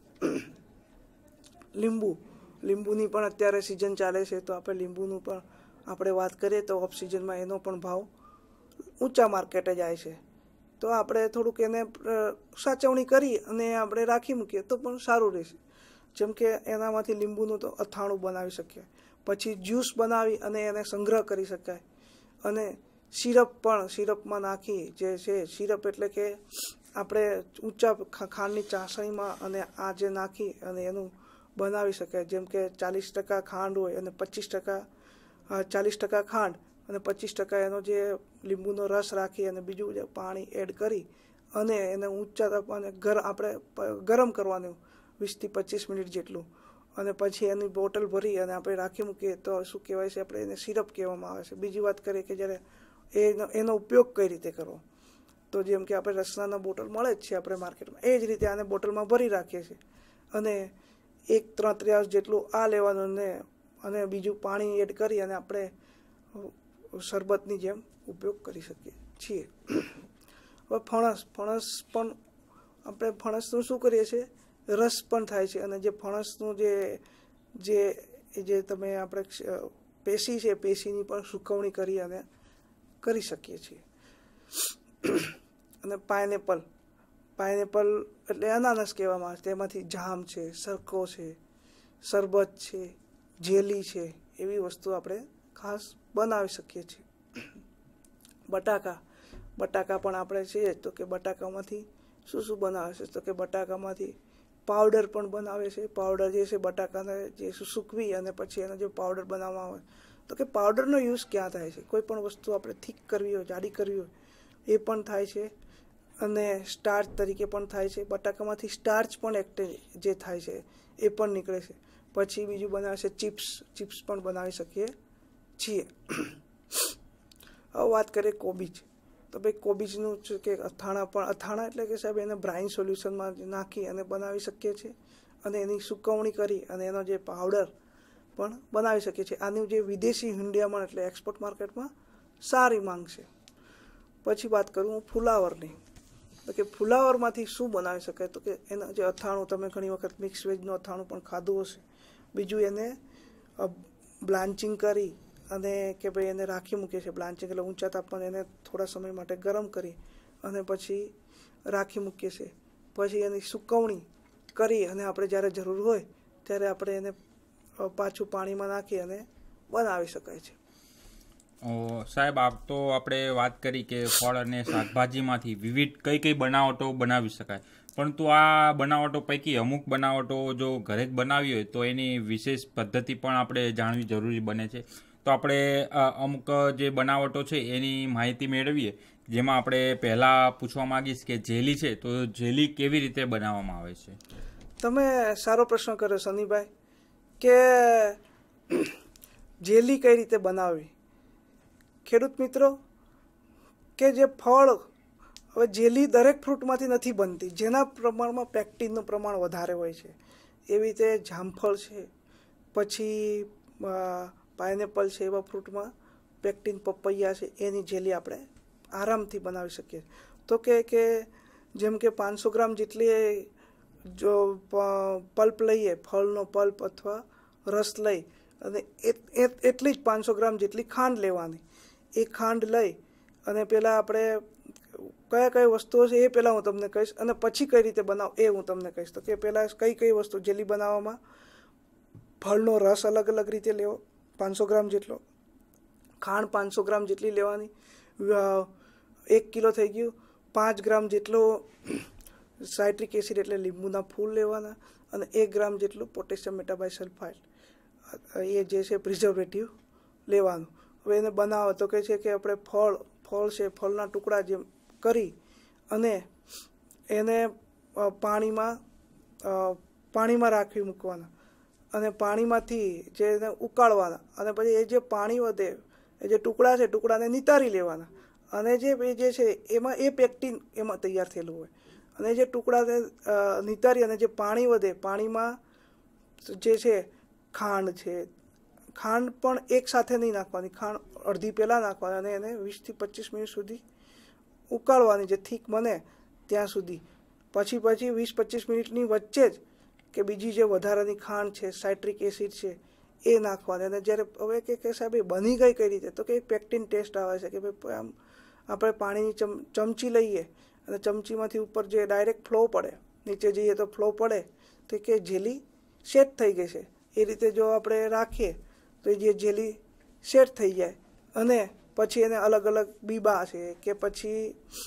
લીંબુની પણ અત્યારે સિઝન ચાલે છે તો આપણે લીંબુનું પણ આપણે વાત કરીએ તો ઓફ સિઝનમાં એનો પણ ભાવ ઊંચા માર્કેટે જાય છે. તો આપણે થોડુંક એને સાચવણી કરી અને આપણે રાખી મૂકીએ તો પણ સારું રહેશે. જેમ કે એનામાંથી લીંબુનું તો અથાણું બનાવી શકીએ. પછી જ્યુસ બનાવી અને એને સંગ્રહ કરી શકાય. અને સિરપમાં નાખી જે છે, સિરપ એટલે કે આપણે ઊંચા ખાંડની ચાસણીમાં અને આ જે નાખી અને એનું બનાવી શકાય. જેમ કે 40% ખાંડ હોય અને 40% ખાંડ અને 25% એનો જે લીંબુનો રસ રાખી અને બીજું જે પાણી એડ કરી અને એને ઊંચા તાપમાને આપણે ગરમ કરવાનું 20-25 મિનિટ જેટલું, અને પછી એની બોટલ ભરી અને આપણે રાખી મૂકીએ તો શું કહેવાય છે, આપણે એને સિરપ કહેવામાં આવે છે. બીજી વાત કરીએ કે જ્યારે એનો ઉપયોગ કઈ રીતે કરવો, તો જેમ કે આપણે રસનાના બોટલ મળે જ છે આપણે માર્કેટમાં, એ જ રીતે આને બોટલમાં ભરી રાખીએ છીએ અને 1-3 ત્રિયાસ જેટલું આ લેવાનું અને બીજું પાણી એડ કરી અને આપણે શરબતની જેમ ઉપયોગ કરી શકીએ છીએ. હવે ફણસ પણ આપણે ફણસનું શું કરીએ છીએ, રસ પણ થાય છે. અને જે ફણસનું જે તમે આપણે પેશી છે, પેશીની પણ સુકવણી કરી અને કરી શકીએ છીએ. અને પાઇનેપલ એટલે અનાનસ કહેવામાં આવે છે. તેમાંથી જામ છે, સરકો છે, શરબત છે, જેલી છે, એવી વસ્તુ આપણે ખાસ બનાવી શકીએ છીએ. બટાકા પણ આપણે છીએ તો કે બટાકામાંથી શું બનાવે છે, તો કે બટાકામાંથી પાવડર પણ બનાવે છે. પાવડર જે છે બટાકાને જે સૂકવી અને પછી એનો જે પાવડર બનાવવામાં આવે તો કે પાવડરનો યુઝ ક્યાં થાય છે? કોઈ પણ વસ્તુ આપણે થીક કરવી હોય, જાડી કરવી હોય એ પણ થાય છે, અને સ્ટાર્ચ તરીકે પણ થાય છે. બટાકામાંથી સ્ટાર્ચ પણ જે થાય છે એ પણ નીકળે છે. પછી બીજું બનાવે છે ચિપ્સ પણ બનાવી શકીએ છીએ. હવે વાત કરીએ કોબીજ. તો ભાઈ કોબીજનું કે અથાણા એટલે કે સાહેબ એને બ્રાઇન સોલ્યુશનમાં નાખી અને બનાવી શકીએ છીએ, અને એની સુકવણી કરી અને એનો જે પાવડર પણ બનાવી શકીએ છીએ. આની જે વિદેશી ઇન્ડિયામાં એટલે એક્સપોર્ટ માર્કેટમાં સારી માંગ છે. પછી વાત કરું હું ફુલાવરની. તો કે ફુલાવરમાંથી શું બનાવી શકાય? તો કે એના જે અથાણું, તમે ઘણી વખત મિક્સ વેજનું અથાણું પણ ખાધું હશે. બીજું એને બ્લાન્ચિંગ કરી અને કે ભાઈ એને રાખી મૂકીએ છીએ. બ્લાન્ચિંગ એટલે ઊંચા તાપમાને એને થોડા સમય માટે ગરમ કરી અને પછી રાખી મૂકીએ છીએ. પછી એની સુકવણી કરી અને આપણે જ્યારે જરૂર હોય ત્યારે આપણે એને પાછું પાણીમાં નાખી અને બનાવી શકાય છે. સાહેબ, આપ તો આપણે વાત કરી કે ફળ અને શાકભાજીમાંથી વિવિધ કઈ બનાવટો બનાવી શકાય, પરંતુ આ બનાવટો પૈકી અમુક બનાવટો જો ઘરે જ બનાવી હોય તો એની વિશેષ પદ્ધતિ પણ આપણે જાણવી જરૂરી બને છે. તો આપણે અમુક જે બનાવટો છે એની માહિતી મેળવીએ, જેમાં આપણે પહેલાં પૂછવા માંગીશ કે જેલી છે, તો જેલી કેવી રીતે બનાવવામાં આવે છે? તમે સારો પ્રશ્ન કર્યો સનીભાઈ, કે જેલી કઈ રીતે બનાવવી. ખેડૂત મિત્રો, કે જે ફળ, હવે જેલી દરેક ફ્રૂટમાંથી નથી બનતી, જેના પ્રમાણમાં પેક્ટિનનું પ્રમાણ વધારે હોય છે. એવી રીતે જામફળ છે, પછી પાઇનેપલ છે, એવા ફ્રૂટમાં પેક્ટિન, પપૈયા છે, એની જેલી આપણે આરામથી બનાવી શકીએ. તો કે જેમ કે 500 ગ્રામ જેટલી જો પલ્પ લઈએ, ફળનો પલ્પ અથવા રસ લઈ, અને એટલી જ 500 ગ્રામ જેટલી ખાંડ લેવાની. એ ખાંડ લઈ અને પહેલાં આપણે કઈ વસ્તુઓ છે એ પહેલાં હું તમને કહીશ, અને પછી કઈ રીતે બનાવ એ હું તમને કહીશ. તો કે પહેલાં કઈ વસ્તુ જેલી બનાવવામાં, ફળનો રસ અલગ અલગ રીતે લેવો 500 ગ્રામ જેટલો, ખાંડ 500 ગ્રામ જેટલી લેવાની, 1 કિલો થઈ ગયું, 5 ગ્રામ જેટલો સાઇટ્રિક એસિડ એટલે લીંબુના ફૂલ લેવાના, અને 1 ગ્રામ જેટલું પોટેશિયમ મેટાબાયસલ્ફાઇડ એ જે છે પ્રિઝર્વેટિવ લેવાનું. હવે એને બનાવો તો કહે છે કે આપણે ફળ છે, ફળના ટુકડા જેમ કરી અને એને પાણીમાં રાખી મૂકવાના, અને પાણીમાંથી જે એને ઉકાળવાના, અને પછી એ જે પાણી વધે એ જે ટુકડા છે, ટુકડાને નિતારી લેવાના, અને જે છે એમાં એ પેક્ટિન એમાં તૈયાર થયેલું હોય. અને જે ટુકડાને નિતારી અને જે પાણી વધે, પાણીમાં જે છે ખાંડ પણ એક સાથે નહીં નાખવાની, ખાંડ અડધી પહેલાં નાખવાની, અને એને 20 થી 25 મિનિટ સુધી ઉકાળવાની, જે થીક બને ત્યાં સુધી. પછી 20-25 મિનિટની વચ્ચે જ કે બીજી જે વધારાની ખાંડ છે, સાઇટ્રિક એસિડ છે, એ નાખવાની. અને જ્યારે હવે કે સાહેબ એ બની ગઈ કઈ રીતે? તો કે પેક્ટિન ટેસ્ટ આવે છે કે ભાઈ આમ આપણે પાણીની ચમચી લઈએ અને ચમચીમાંથી ઉપર જે ડાયરેક્ટ ફ્લો પડે, નીચે જઈએ તો ફ્લો પડે, તો કે જેલી સેટ થઈ ગઈ છે. એ રીતે જો આપણે રાખીએ તો એ જે જેલી સેટ થઈ જાય, અને પછી એને અલગ અલગ બીબા છે કે પછી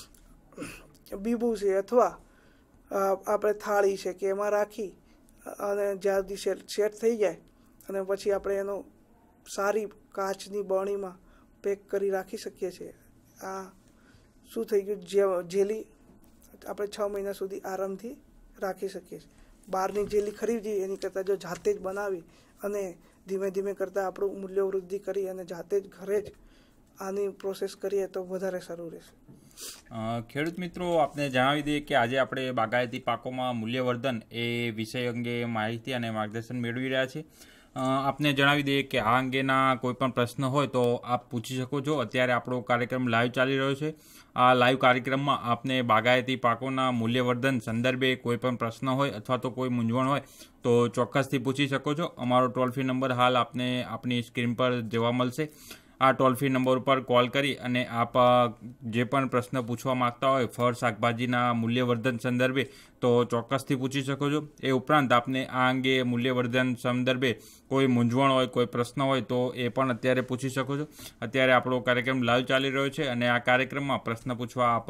બીબું છે, અથવા આપણે થાળી છે કે એમાં રાખી અને જ્યાં સુધી સેટ થઈ જાય, અને પછી આપણે એનો સારી કાચની બરણીમાં પેક કરી રાખી શકીએ છીએ. આ શું થઈ ગયું, જેલી આપણે 6 મહિના સુધી આરામથી રાખી શકીએ છીએ. બહારની જેલી ખરીદી એની કરતાં જો જાતે જ બનાવી અને ધીમે ધીમે કરતાં આપણું મૂલ્ય વૃદ્ધિ કરી અને જાતે જ ઘરે જ આની પ્રોસેસ કરીએ તો વધારે સારું રહેશે. ખેડૂત મિત્રો, આપને જણાવી દઈએ કે આજે આપણે બાગાયતી પાકોમાં મૂલ્યવર્ધન એ વિષય અંગે માહિતી અને માર્ગદર્શન મેળવી રહ્યા છીએ. આપને જણાવી દઈએ કે આ અંગેના કોઈ પણ પ્રશ્ન હોય તો આપ પૂછી શકો છો. અત્યારે આપણો કાર્યક્રમ લાઈવ ચાલી રહ્યો છે. આ લાઈવ કાર્યક્રમમાં આપને બાગાયતી પાકોના મૂલ્યવર્ધન સંદર્ભે કોઈ પણ પ્રશ્ન હોય અથવા તો કોઈ મૂંઝવણ હોય તો ચોક્કસથી પૂછી શકો છો. અમારો ટોલ ફ્રી નંબર હાલ આપને આપની સ્ક્રીન પર જોવા મળશે. આ ટોલ ફ્રી નંબર ઉપર કોલ કરી અને આપ જે પણ પ્રશ્ન પૂછવા માંગતા હોય ફળ શાકભાજીના મૂલ્યવર્ધન સંદર્ભે તો ચોક્કસથી પૂછી શકો છો. એ ઉપરાંત આપને આ અંગે મૂલ્યવર્ધન સંદર્ભે કોઈ મૂંઝવણ હોય, કોઈ પ્રશ્ન હોય તો એ પણ અત્યારે પૂછી શકો છો. અત્યારે આપણો કાર્યક્રમ લાઈવ ચાલી રહ્યો છે અને આ કાર્યક્રમમાં પ્રશ્ન પૂછવા આપ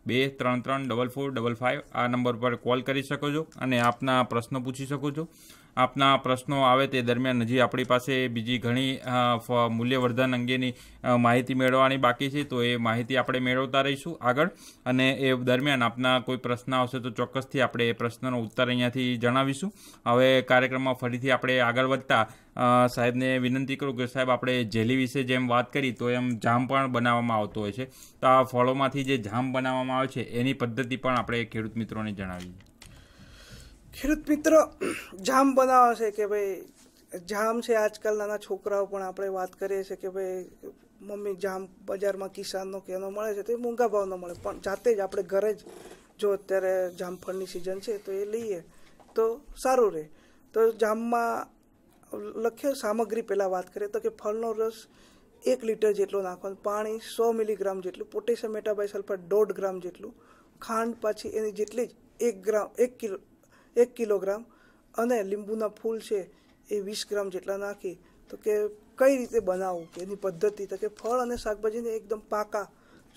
1800-233-4455 આ નંબર પર કોલ કરી શકો છો અને આપના પ્રશ્ન પૂછી શકો છો. આપના પ્રશ્નો આવે તે દરમિયાન હજી આપણી પાસે બીજી ઘણી મૂલ્યવર્ધન અંગેની માહિતી મેળવવાની બાકી છે, તો એ માહિતી આપણે મેળવતા રહીશું આગળ. અને એ દરમિયાન આપના કોઈ પ્રશ્ન આવશે તો ચોક્કસથી આપણે એ પ્રશ્નનો ઉત્તર અહીંયાથી જણાવીશું. હવે કાર્યક્રમમાં ફરીથી આપણે આગળ વધતા સાહેબને વિનંતી કરું કે સાહેબ, આપણે જેલી વિશે જેમ વાત કરી તો એમ જામ પણ બનાવવામાં આવતો હોય છે, તો આ ફળોમાંથી જે જામ બનાવવામાં આવે છે એની પદ્ધતિ પણ આપણે ખેડૂત મિત્રોને જણાવીએ. ખેડૂત મિત્રો જામ બનાવે છે કે ભાઈ જામ છે, આજકાલ નાના છોકરાઓ પણ આપણે વાત કરીએ છીએ કે ભાઈ મમ્મી જામ બજારમાં કિસાનનો કે એનો મળે છે તો એ મોંઘા ભાવનો મળે, પણ જાતે જ આપણે ઘરે જ જો અત્યારે જામફળની સિઝન છે તો એ લઈએ તો સારું રહે. તો જામમાં લખ્યો સામગ્રી પહેલાં વાત કરીએ તો કે ફળનો રસ 1 લીટર જેટલો નાખવાનો, પાણી 100 મિલીગ્રામ જેટલું, પોટેશિયમ મેટાબાયસલ્ફેટ 1.5 ગ્રામ જેટલું, ખાંડ પાછી એની જેટલી જ 1 કિલોગ્રામ, અને લીંબુના ફૂલ છે એ 20 ગ્રામ જેટલા નાખી. તો કે કઈ રીતે બનાવવું કે એની પદ્ધતિ, તો કે ફળ અને શાકભાજીને એકદમ પાકા,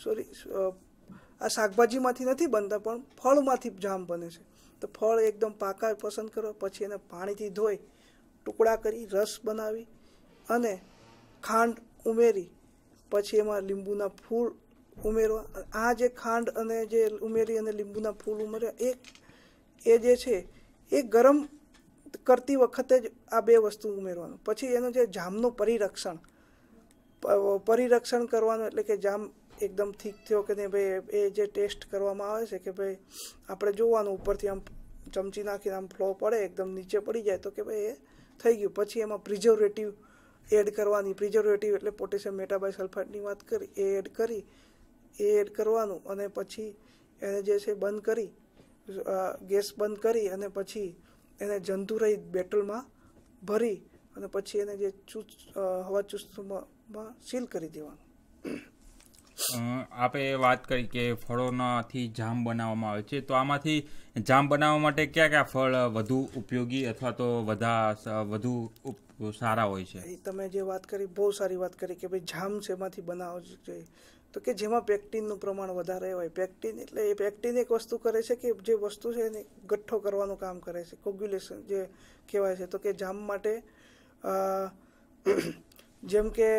આ શાકભાજીમાંથી નથી બનતા પણ ફળમાંથી જામ બને છે, તો ફળ એકદમ પાકા પસંદ કરો. પછી એને પાણીથી ધોઈ ટુકડા કરી રસ બનાવી અને ખાંડ ઉમેરી, પછી એમાં લીંબુના ફૂલ ઉમેરવા. આ જે ખાંડ અને જે ઉમેરી અને લીંબુના ફૂલ ઉમેર્યા એ જે છે એ ગરમ કરતી વખતે જ આ 2 વસ્તુ ઉમેરવાનું. પછી એનું જે જામનું પરિરક્ષણ કરવાનું, એટલે કે જામ એકદમ ઠીક થયો કે નહીં ભાઈ, એ જે ટેસ્ટ કરવામાં આવે છે કે ભાઈ આપણે જોવાનું ઉપરથી આમ ચમચી નાખીને આમ ફ્લો પડે, એકદમ નીચે પડી જાય તો કે ભાઈ એ થઈ ગયું. પછી એમાં પ્રિઝર્વેટિવ એડ કરવાની. પ્રિઝર્વેટિવ એટલે પોટેશિયમ મેટાબાયસલ્ફેટની વાત કરી, એ એડ કરવાનું. અને પછી એને જે છે બંધ કરી, ગેસ બંધ કરી અને પછી એને જંતુરહિત બેટલમાં ભરી અને પછી એને જે હવા ચુસ્તમાં સીલ કરી દેવાનું. આપણે વાત કરી કે ફળોનાથી જામ બનાવવામાં આવે છે, તો આમાંથી જામ બનાવવા માટે કયા કયા ફળ વધુ ઉપયોગી અથવા તો વધુ સારા હોય છે? તમે જે વાત કરી બહુ સારી વાત કરી કે ભાઈ જામ છે એમાંથી બનાવવો જોઈએ, તો કે જેમાં પેક્ટિનનું પ્રમાણ વધારે હોય. પેક્ટિન એટલે એ પેક્ટિન એક વસ્તુ કરે છે કે જે વસ્તુ છે એને ગઠ્ઠો કરવાનું કામ કરે છે, કોગ્યુલેશન જે કહેવાય છે. તો કે જામ માટે જેમ કે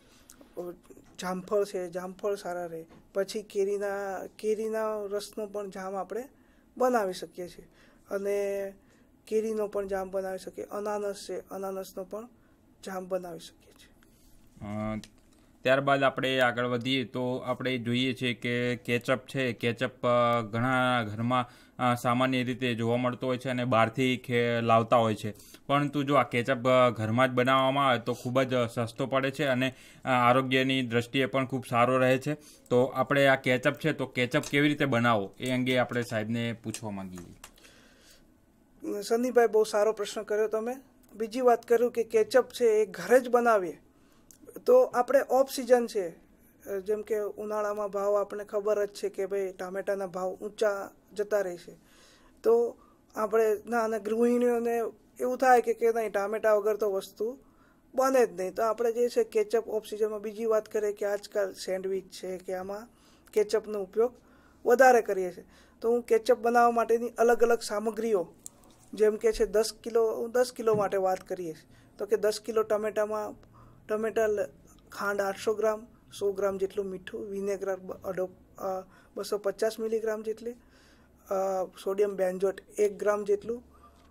જામફળ છે, જામફળ સારા રહે. પછી કેરીના રસનો પણ જામ આપણે બનાવી શકીએ છીએ, અને કેરીનો પણ જામ બનાવી શકીએ. અનાનસ છે, અનાનસનો પણ જામ બનાવી શકીએ છીએ. ત્યારબાદ આપણે આગળ વધીએ તો આપણે જોઈએ છીએ કે કેચઅપ છે, કેચઅપ ઘણા ઘરમાં સામાન્ય રીતે જોવા મળતો હોય છે અને બહારથી લાવતા હોય છે. પરંતુ જો આ કેચઅપ ઘરમાં જ બનાવવામાં આવે તો ખૂબ જ સસ્તો પડે છે અને આરોગ્યની દ્રષ્ટિએ પણ ખૂબ સારો રહે છે. તો આપણે આ કેચઅપ છે તો કેચઅપ કેવી રીતે બનાવવો એ અંગે આપણે સાહેબને પૂછવા માંગીએ. સનીભાઈ, બહુ સારો પ્રશ્ન કર્યો તમે. બીજી વાત કરું કે કેચઅપ છે એ ઘરે જ બનાવીએ તો આપણે ઓફ સિઝન છે, જેમ કે ઉનાળામાં ભાવ આપણને ખબર જ છે કે ભાઈ ટામેટાના ભાવ ઊંચા જતા રહેશે, તો આપણે અને ગૃહિણીઓને એવું થાય કે નહીં ટામેટા વગર તો વસ્તુ બને જ નહીં, તો આપણે જે છે કેચઅપ ઓફ સિઝનમાં. બીજી વાત કરીએ કે આજકાલ સેન્ડવિચ છે કે આમાં કેચઅપનો ઉપયોગ વધારે કરીએ છીએ, તો હું કેચઅપ બનાવવા માટેની અલગ અલગ સામગ્રીઓ જેમ કે છે 10 કિલો માટે વાત કરીએ તો કે 10 કિલો ટમેટા ખાંડ 800 ગ્રામ, 100 ગ્રામ જેટલું મીઠું, વિનેગર 250 મિલીગ્રામ જેટલી, સોડિયમ બેન્ઝોએટ 1 ગ્રામ જેટલું,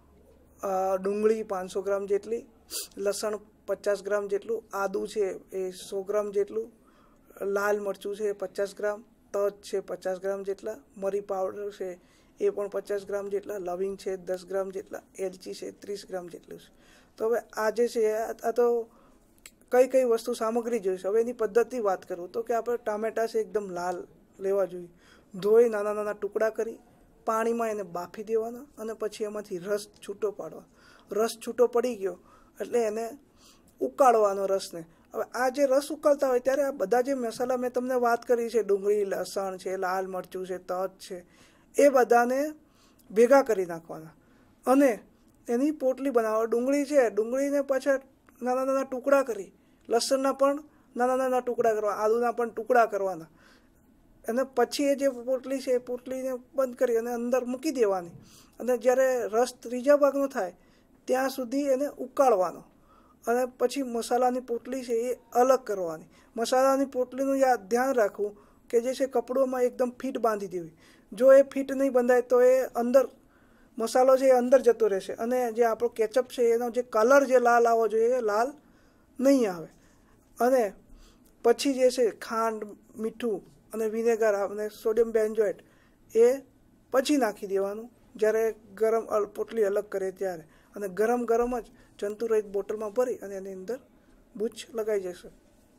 ડુંગળી 500 ગ્રામ જેટલી, લસણ 50 ગ્રામ જેટલું, આદું છે એ 100 ગ્રામ જેટલું, લાલ મરચું છે 50 ગ્રામ, તજ છે 50 ગ્રામ જેટલા, મરી પાવડર છે એ પણ 50 ગ્રામ જેટલા, લવિંગ છે 10 ગ્રામ જેટલા, એલચી છે 30 ગ્રામ જેટલું છે. તો હવે આ જે છે આ તો કઈ વસ્તુ સામગ્રી જોઈશે. હવે એની પદ્ધતિ વાત કરું તો કે આપણે ટામેટા છે એકદમ લાલ લેવા જોઈએ, ધોઈ નાના નાના ટુકડા કરી પાણીમાં એને બાફી દેવાના અને પછી એમાંથી રસ છૂટો પાડવાનો. રસ છૂટો પડી ગયો એટલે એને ઉકાળવાનો રસને. હવે આ જે રસ ઉકાળતા હોય ત્યારે આ બધા જે મસાલા મેં તમને વાત કરી છે, ડુંગળી, લસણ છે, લાલ મરચું છે, તજ છે, એ બધાને ભેગા કરી નાખવાના અને એની પોટલી બનાવવા. ડુંગળીને પાછા નાના નાના ટુકડા કરી, લસણના પણ નાના નાના ટુકડા કરવા, આદુના પણ ટુકડા કરવાના, અને પછી એ જે પોટલી છે એ પોટલીને બંધ કરી અને અંદર મૂકી દેવાની. અને જ્યારે રસ ત્રીજા ભાગનો થાય ત્યાં સુધી એને ઉકાળવાનો અને પછી મસાલાની પોટલી છે એ અલગ કરવાની. મસાલાની પોટલીનું ધ્યાન રાખવું કે જે છે કપડોમાં એકદમ ફિટ બાંધી દેવી. જો એ ફિટ નહીં બંધાય તો એ અંદર મસાલો છે એ અંદર જતો રહેશે અને જે આપણો કેચઅપ છે એનો જે કલર જે લાલ આવવો જોઈએ એ લાલ નહીં આવે. અને પછી જે છે ખાંડ, મીઠું અને વિનેગર અને સોડિયમ બેન્ઝોએટ એ પછી નાખી દેવાનું જ્યારે ગરમ પોટલી અલગ કરે ત્યારે. અને ગરમ જ જંતુરહિત બોટલમાં ભરી અને એની અંદર બૂચ લગાઈ જશે.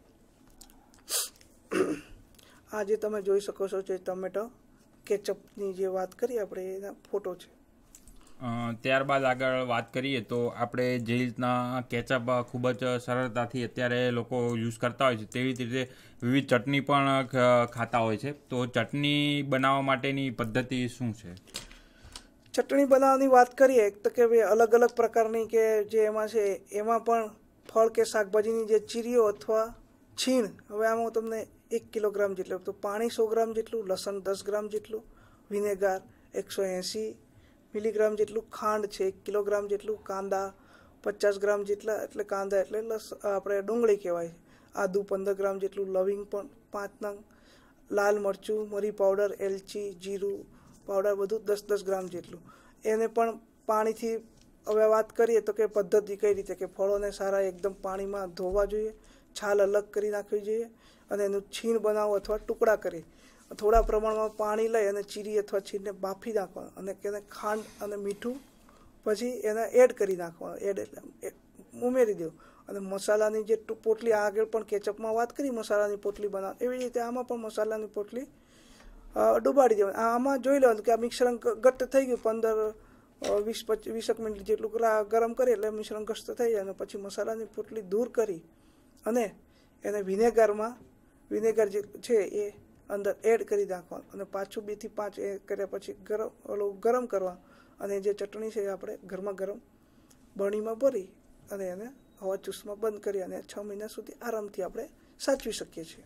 આ જે તમે જોઈ શકો છો જે ટમેટો કેચઅપની જે વાત કરી આપણે એના ફોટો છે. ત્યારબાદ આગળ વાત કરીએ તો આપણે જે રીતના કેચઅપ ખૂબ જ સરળતાથી અત્યારે લોકો યુઝ કરતા હોય છે તેવી જ રીતે વિવિધ ચટણી પણ ખાતા હોય છે. તો ચટણી બનાવવા માટેની પદ્ધતિ શું છે? ચટણી બનાવવાની વાત કરીએ તો કે ભાઈ અલગ અલગ પ્રકારની કે જે એમાં છે એમાં પણ ફળ કે શાકભાજીની જે ચીરીઓ અથવા છીણ, હવે આમાં હું તમને 1 કિલોગ્રામ જેટલું, તો પાણી 100 ગ્રામ જેટલું, લસણ 10 ગ્રામ જેટલું, વિનેગર 180 મિલીગ્રામ જેટલું, ખાંડ છે 1 કિલોગ્રામ જેટલું, કાંદા 50 ગ્રામ જેટલા, એટલે કાંદા એટલે આપણે ડુંગળી કહેવાય, આદુ 15 ગ્રામ જેટલું, લવિંગ પણ 5 નંગ, લાલ મરચું, મરી પાવડર, એલચી, જીરું પાવડર બધું 10-10 ગ્રામ જેટલું. એને પણ પાણીથી, હવે વાત કરીએ તો કે પદ્ધતિ કઈ રીતે કે ફળોને સારા એકદમ પાણીમાં ધોવા જોઈએ, છાલ અલગ કરી નાખવી જોઈએ અને એનું છીણ બનાવો અથવા ટુકડા કરી થોડા પ્રમાણમાં પાણી લઈ અને ચીરી અથવા છીણને બાફી નાખવાનું અને એને ખાંડ અને મીઠું પછી એને એડ કરી નાખવાનું. એડ એટલે ઉમેરી દેવું. અને મસાલાની જે પોટલી, આગળ પણ કેચઅપમાં વાત કરી મસાલાની પોટલી બનાવ, એવી રીતે આમાં પણ મસાલાની પોટલી ડુબાડી દેવાની. આમાં જોઈ લેવાનું કે આ મિશ્રણ ઘટ્ટ થઈ ગયું, 15-20 મિનિટ જેટલું ગરમ કરીએ એટલે મિશ્રણ ઘટ્ટ થઈ જાય અને પછી મસાલાની પોટલી દૂર કરી અને એને વિનેગર જે છે એ અંદર એડ કરી નાખવાનું અને પાછું 2 થી 5 એ કર્યા પછી ગરમ કરવા અને જે ચટણી છે એ આપણે ગરમ બરણીમાં ભરી અને એને હવા ચૂસમાં બંધ કરી અને 6 મહિના સુધી આરામથી આપણે સાચવી શકીએ છીએ.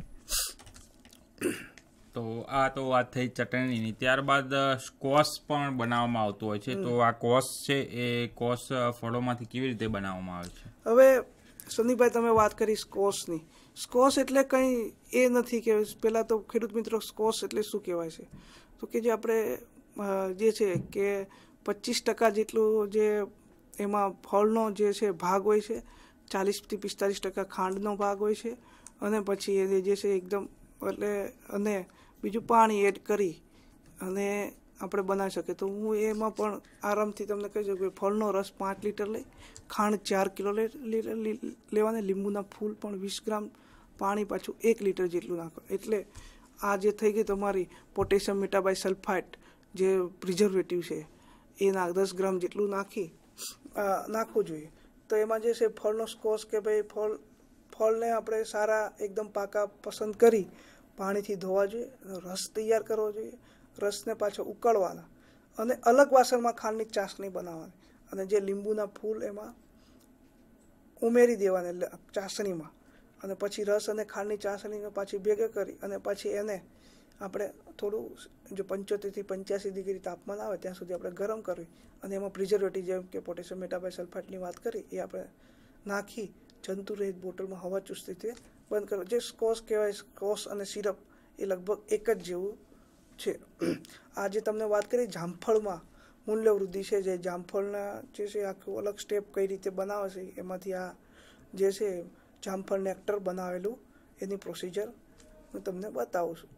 તો આ તો વાત થઈ ચટણીની. ત્યારબાદ સ્કોશ પણ બનાવવામાં આવતું હોય છે. તો આ કોસ છે એ કોસ ફળોમાંથી કેવી રીતે બનાવવામાં આવે છે? હવે સંદીપભાઈ તમે વાત કરી સ્કોશની. સ્કોશ એટલે કંઈ એ નથી કે પહેલાં તો ખેડૂત મિત્રો સ્કોશ એટલે શું કહેવાય છે તો કે જે આપણે જે છે કે 25% જેટલું જે એમાં ફળનો જે છે ભાગ હોય છે, 40 થી 45% ખાંડનો ભાગ હોય છે અને પછી એ જે છે એકદમ એટલે અને બીજું પાણી એડ કરી અને આપણે બનાવી શકીએ. તો હું એમાં પણ આરામથી તમને કહી શકું કે ફળનો રસ 5 લીટર લઈ, ખાંડ 4 કિલો લેવાને, લીંબુના ફૂલ પણ 20 ગ્રામ, પાણી પાછું 1 લીટર જેટલું નાખો. એટલે આ જે થઈ ગઈ તમારી પોટેશિયમ મેટાબાયસલ્ફાઇટ જે પ્રિઝર્વેટિવ છે એ 10 ગ્રામ જેટલું નાખવું જોઈએ. તો એમાં જે છે ફળનો સ્કોશ કે ભાઈ ફળને આપણે સારા એકદમ પાકા પસંદ કરી પાણીથી ધોવા જોઈએ, રસ તૈયાર કરવો જોઈએ, રસને પાછો ઉકાળવાના અને અલગ વાસણમાં ખાંડની ચાસણી બનાવવાની અને જે લીંબુના ફૂલ એમાં ઉમેરી દેવાના ચાસણીમાં અને પછી રસ અને ખાંડની ચાસણીને પાછી ભેગા કરી અને પછી એને આપણે થોડું જો 75 થી 85 ડિગ્રી તાપમાન આવે ત્યાં સુધી આપણે ગરમ કરવી અને એમાં પ્રિઝર્વેટિવ જેમ કે પોટેશિયમ મેટાબાયસલ્ફાઇટની વાત કરી એ આપણે નાખી જંતુરહિત બોટલમાં હવા ચુસ્ત રીતે બંધ કરવો. જે સ્કોશ કહેવાય, સ્કોશ અને સિરપ એ લગભગ એક જ જેવું છે. આ જે તમને વાત કરી જામફળમાં મૂલ્યવૃદ્ધિ છે, જે જામફળના જે છે આખું અલગ સ્ટેપ કઈ રીતે બનાવે છે એમાંથી આ જે છે જામફળ નેક્ટર બનાવેલું એની પ્રોસિજર હું તમને બતાવું છું.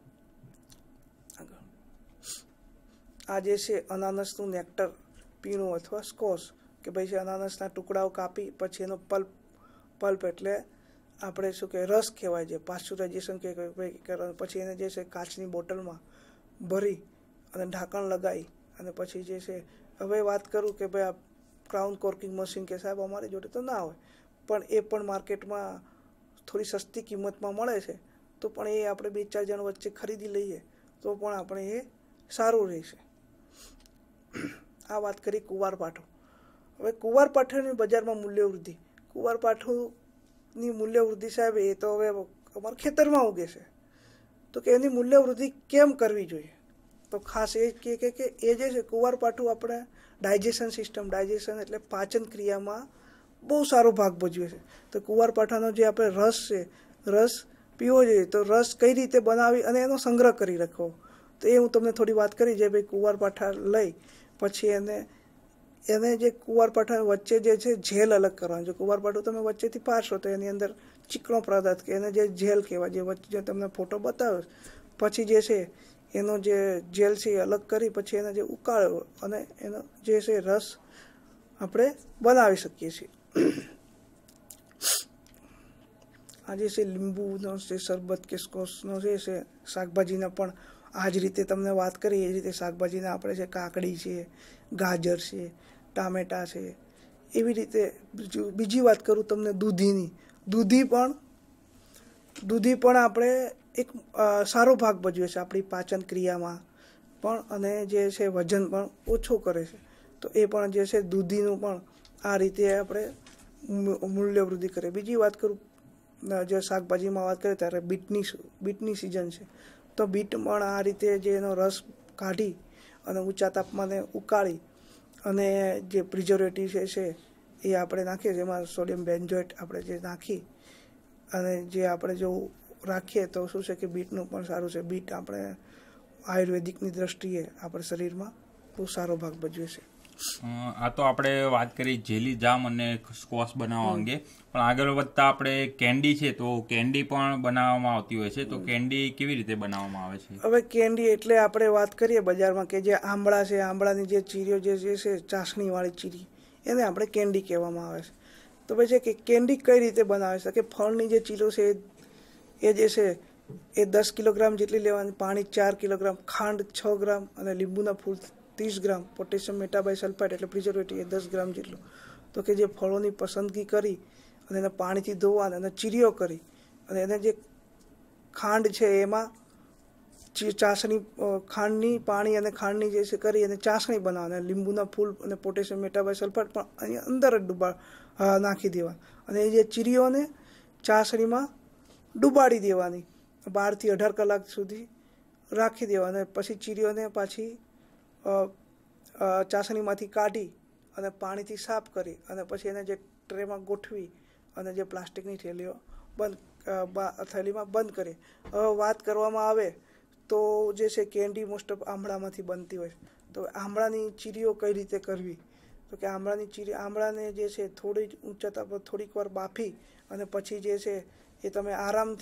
આ જે છે અનાનસનું નેક્ટર પીણું અથવા સ્કોશ કે ભાઈ છે અનાનસના ટુકડાઓ કાપી પછી એનો પલ્પ એટલે આપણે શું કે રસ કહેવાય છે, પાસ્ચરાઇઝેશન કે પછી એને જે છે કાચની બોટલમાં ભરી અને ઢાંકણ લગાવી અને પછી જે છે, હવે વાત કરું કે ભાઈ આ ક્રાઉન કોર્કિંગ મશીન કે સાહેબ અમારી જોડે તો ના હોય પણ એ પણ માર્કેટમાં થોડી સસ્તી કિંમતમાં મળે છે તો પણ એ આપણે 2-4 જણ વચ્ચે ખરીદી લઈએ તો પણ આપણે એ સારું રહેશે. આ વાત કરી કુંવારપાઠું. હવે કુંવારપાઠુંની બજારમાં મૂલ્યવૃદ્ધિ. કુંવારપાઠુંની મૂલ્યવૃદ્ધિ સાહેબ એ તો હવે અમારા ખેતરમાં ઉગે છે તો કે એની મૂલ્યવૃદ્ધિ કેમ કરવી જોઈએ તો ખાસ એ કે એ જે છે કુંવારપાઠું આપણે ડાયજેશન એટલે પાચન ક્રિયામાં બહુ સારો ભાગ ભજવે છે. તો કુંવારપાઠાનો જે આપણે રસ છે, રસ પીવો જોઈએ. તો રસ કઈ રીતે બનાવી અને એનો સંગ્રહ કરી રાખવો, તો એ હું તમને થોડી વાત કરી. જે ભાઈ કુંવારપાઠા લઈ પછી એને જે કુંવારપાઠા વચ્ચે જે છે જેલ અલગ કરવાનું. જો કુંવારપાઠું તમે વચ્ચેથી પાડશો તો એની અંદર ચીકણો પદાર્થ કે એને જે જેલ કહેવાય, જે વચ્ચે તમને ફોટો બતાવ્યો, પછી જે છે એનો જે જેલ છે એ અલગ કરી પછી એને જે ઉકાળ્યો અને એનો જે છે રસ આપણે બનાવી શકીએ છીએ. આ જે છે લીંબુનો જે શરબત કે સ્કોસનો જે છે શાકભાજીના પણ આ જ રીતે તમને વાત કરી એ રીતે શાકભાજીના આપણે છે કાકડી છે, ગાજર છે, ટામેટાં છે. એવી રીતે બીજી વાત કરું તમને દૂધીની. દૂધી પણ આપણે એક સારો ભાગ ભજવે છે આપણી પાચન ક્રિયામાં પણ, અને જે છે વજન પણ ઓછો કરે છે. તો એ પણ જે છે દૂધીનું પણ આ રીતે આપણે મૂલ્ય વૃદ્ધિ કરે. બીજી વાત કરું, જે શાકભાજીમાં વાત કરીએ ત્યારે બીટની સિઝન છે. તો બીટ પણ આ રીતે જે એનો રસ કાઢી અને ઊંચા તાપમાને ઉકાળી અને જે પ્રિઝર્વેટિવ છે એ આપણે નાખીએ, જેમાં સોડિયમ બેન્ઝોએટ આપણે જે નાખી અને જે આપણે જો રાખીએ તો શું છે કે બીટનું પણ સારું છે. બીટ આપણે આયુર્વેદિકની દ્રષ્ટિએ આપણે શરીરમાં બહુ સારો ભાગ ભજવે છે. આ તો આપણે વાત કરી જેલી જામ અને સ્કોશ બનાવવા અંગે, પણ આગળ વધતા આપણે કેન્ડી છે, તો કેન્ડી પણ બનાવવામાં આવતી હોય છે. તો કેન્ડી કેવી રીતે બનાવવામાં આવે છે? હવે કેન્ડી એટલે આપણે વાત કરીએ બજારમાં કે જે આંબળા છે, આંબળાની જે ચીરીઓ જે છે ચાસણીવાળી ચીરી, એને આપણે કેન્ડી કહેવામાં આવે છે. તો પછી કે કેન્ડી કઈ રીતે બનાવે છે કે ફળની જે ચીરો છે એ જે છે એ 10 કિલોગ્રામ જેટલી લેવાની, પાણી 4 કિલોગ્રામ, ખાંડ 6 ગ્રામ અને લીંબુના ફૂલ 30 ગ્રામ, પોટેશિયમ મેટાબાયસલ્ફાઇડ એટલે પ્રિઝર્વેટિવ એ 10 ગ્રામ જેટલું. તો કે જે ફળોની પસંદગી કરી અને એને પાણીથી ધોવાના અને ચીરીઓ કરી અને એને જે ખાંડ છે એમાં ચાસણી, ખાંડની પાણી અને ખાંડની જે છે કરી અને ચાસણી બનાવવાની, લીંબુના ફૂલ અને પોટેશિયમ મેટાબાયસલ્ફાઇડ પણ અહીંયા અંદર જ નાખી દેવા અને એ જે ચીરીઓને ચાસણીમાં ડુબાડી દેવાની, 12 થી 18 કલાક સુધી રાખી દેવાના. પછી ચીરીઓને પાછી ચાસણીમાંથી કાઢી અને પાણીથી સાફ કરી અને પછી એને જે ટ્રેમાં ગોઠવી અને જે પ્લાસ્ટિકની થેલીમાં બંધ કરી. હવે વાત કરવામાં આવે તો જે છે કેન્ડી મોસ્ટ ઓફ આંબળામાંથી બનતી હોય. તો આંબળાની ચીરીઓ કઈ રીતે કરવી, તો કે આંબળાને જે છે થોડી ઊંચા તાપે થોડીક વાર બાફી અને પછી જે છે એ તમે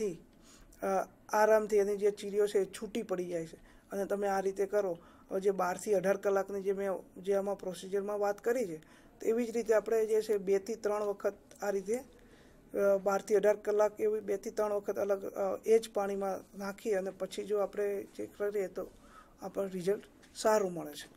આરામથી એની જે ચીરીઓ છે એ છૂટી પડી જાય છે અને તમે આ રીતે કરો. હવે જે 12 થી 18 કલાકની જે મેં જે આમાં પ્રોસિજરમાં વાત કરી છે, તો એવી જ રીતે આપણે જે છે 2 થી 3 વખત આ રીતે 12 થી 18 કલાક એવી 2 થી 3 વખત અલગ એ જ પાણીમાં નાખી અને પછી જો આપણે જે કરીએ તો આપણને રિઝલ્ટ સારું મળે છે.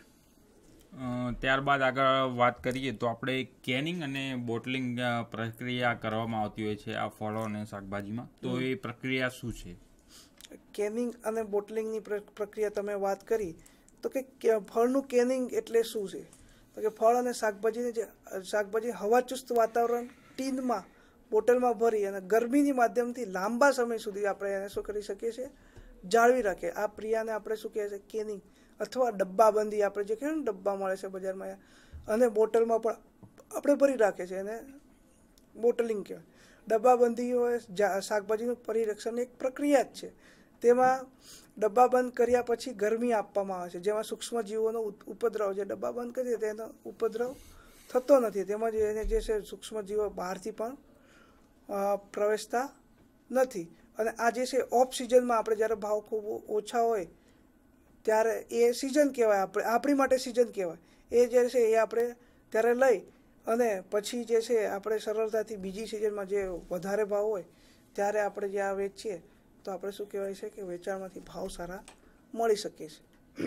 ત્યારબાદ આગળ વાત કરીએ તો આપણે કેનિંગ અને બોટલિંગ પ્રક્રિયા કરવામાં આવતી હોય છે આ ફળો અને શાકભાજીમાં, તો એ પ્રક્રિયા શું છે? કેનિંગ અને બોટલિંગની પ્રક્રિયા તમે વાત કરી તો કે ફળનું કેનિંગ એટલે શું છે, તો કે ફળ અને શાકભાજી હવાચુસ્ત વાતાવરણ ટીનમાં બોટલમાં ભરી અને ગરમીની માધ્યમથી લાંબા સમય સુધી આપણે એને શું કરી શકીએ છીએ, જાળવી રાખીએ. આ ક્રિયાને આપણે શું કહેવાય છે, કેનિંગ અથવા ડબ્બાબંધી. આપણે જે કહેવાય ને ડબ્બા મળે છે બજારમાં અને બોટલમાં પણ આપણે ભરી રાખીએ છીએ, એને બોટલિંગ કહેવાય. ડબ્બાબંધી હોય શાકભાજીનું પરિરક્ષણની એક પ્રક્રિયા જ છે. તેમાં ડબ્બા બંધ કર્યા પછી ગરમી આપવામાં આવે છે, જેમાં સૂક્ષ્મજીવોનો ઉપદ્રવ, જે ડબ્બા બંધ કરીએ તેનો ઉપદ્રવ થતો નથી. તેમજ એને જે છે સૂક્ષ્મજીવો બહારથી પણ પ્રવેશતા નથી. અને આ જે છે ઓફ સિઝનમાં આપણે જ્યારે ભાવ ખૂબ ઓછા હોય ત્યારે એ સિઝન કહેવાય, આપણી માટે સિઝન કહેવાય. એ જે છે એ આપણે ત્યારે લઈ અને પછી જે છે આપણે સરળતાથી બીજી સિઝનમાં જે વધારે ભાવ હોય ત્યારે આપણે જ્યાં વેચીએ તો આપણે શું કહેવાય છે કે વેચાણમાંથી ભાવ સારા મળી શકે છે.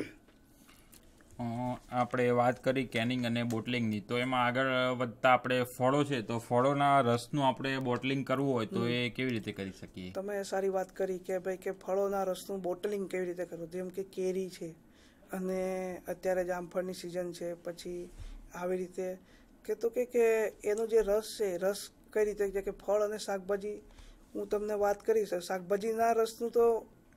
આપણે વાત કરી કેનિંગ અને બોટલિંગની, તો એમાં આગળ વધતા આપણે ફળો છે, તો ફળોના રસનું આપણે બોટલિંગ કરવું હોય તો એ કેવી રીતે કરી શકીએ? તમે સારી વાત કરી કે ભાઈ કે ફળોના રસનું બોટલિંગ કેવી રીતે કરવું. જેમ કે કેરી છે અને અત્યારે જામફળની સિઝન છે, પછી આવી રીતે કે તો કે એનો જે રસ છે, રસ કઈ રીતે કે ફળ અને શાકભાજી હું તમને વાત કરીશ. શાકભાજીના રસનું તો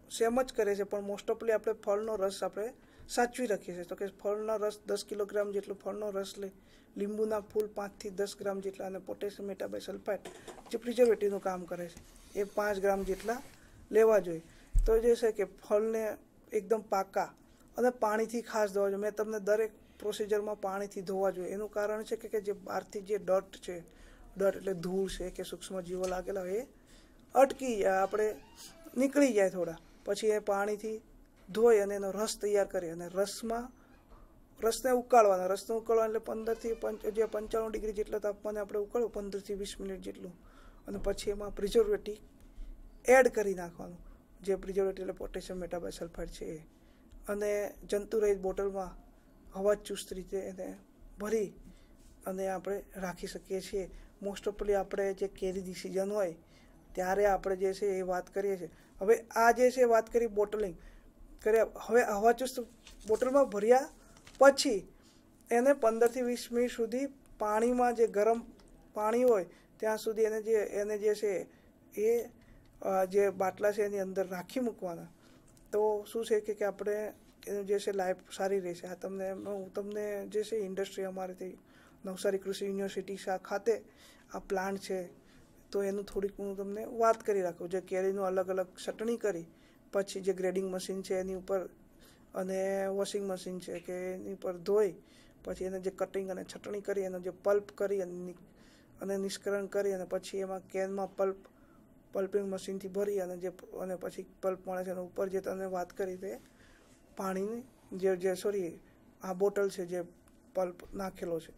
સેમ જ કરીએ છીએ, પણ મોસ્ટ ઓફલી આપણે ફળનો રસ આપણે સાચવી રાખીએ છીએ. તો કે ફળનો રસ 10 કિલોગ્રામ જેટલો ફળનો રસ લઈ, લીંબુના ફૂલ 5 થી 10 ગ્રામ જેટલા, અને પોટેશિયમ મેટાબાયસલ્ફાઇડ જે પ્રિઝર્વેટિવનું કામ કરે છે એ 5 ગ્રામ જેટલા લેવા જોઈએ. તો જે છે કે ફળને એકદમ પાકા અને પાણીથી ખાસ ધોવા જોઈએ. મેં તમને દરેક પ્રોસિજરમાં પાણીથી ધોવા જોઈએ. એનું કારણ છે કે જે બહારથી જે ડર્ટ છે, ડર્ટ એટલે ધૂળ છે કે સૂક્ષ્મ જીવો લાગેલા હોય એ અટકી જાય, આપણે નીકળી જાય થોડા. પછી એ પાણીથી ધોઈ અને એનો રસ તૈયાર કરી, અને રસને ઉકાળવાના. રસને ઉકાળવા એટલે 95 ડિગ્રી જેટલા તાપમાને આપણે ઉકાળવું, 15 થી 20 મિનિટ જેટલું. અને પછી એમાં પ્રિઝર્વેટિવ એડ કરી નાખવાનું, જે પ્રિઝર્વેટિવ એટલે પોટેશિયમ મેટાબાયસલ્ફાઇડ છે એ. અને જંતુરહિત બોટલમાં હવા ચુસ્ત રીતે એને ભરી અને આપણે રાખી શકીએ છીએ. મોસ્ટ ઓફલી આપણે જે કેરીની સિઝન હોય ત્યારે આપણે જે છે એ વાત કરીએ છીએ. હવે આ જે છે વાત કરી બોટલિંગ કર્યા, હવે હવાચુસ્ત બોટલમાં ભર્યા પછી એને 15 થી 20 મિનિટ સુધી પાણીમાં, જે ગરમ પાણી હોય ત્યાં સુધી એને જે છે એ જે બાટલા છે એની અંદર રાખી મૂકવાના. તો શું છે કે આપણે એનું જે છે લાઈફ સારી રહેશે. આ હું તમને જે છે ઇન્ડસ્ટ્રી અમારેથી નવસારી કૃષિ યુનિવર્સિટી ખાતે આ પ્લાન્ટ છે, તો એનું થોડીક હું તમને વાત કરી રાખું. જે કેરીનું અલગ અલગ છટણી કરી પછી જે ગ્રેડિંગ મશીન છે એની ઉપર, અને વોશિંગ મશીન છે કે એની ઉપર ધોઈ પછી એને જે કટિંગ અને છટણી કરી, એનો જે પલ્પ કરી અને નિષ્કરણ કરી, અને પછી એમાં કેનમાં પલ્પિંગ મશીનથી ભરી અને પછી પલ્પ મળે છે. અને ઉપર જે તમે વાત કરી તે પાણીની આ બોટલ છે જે પલ્પ નાખેલો છે.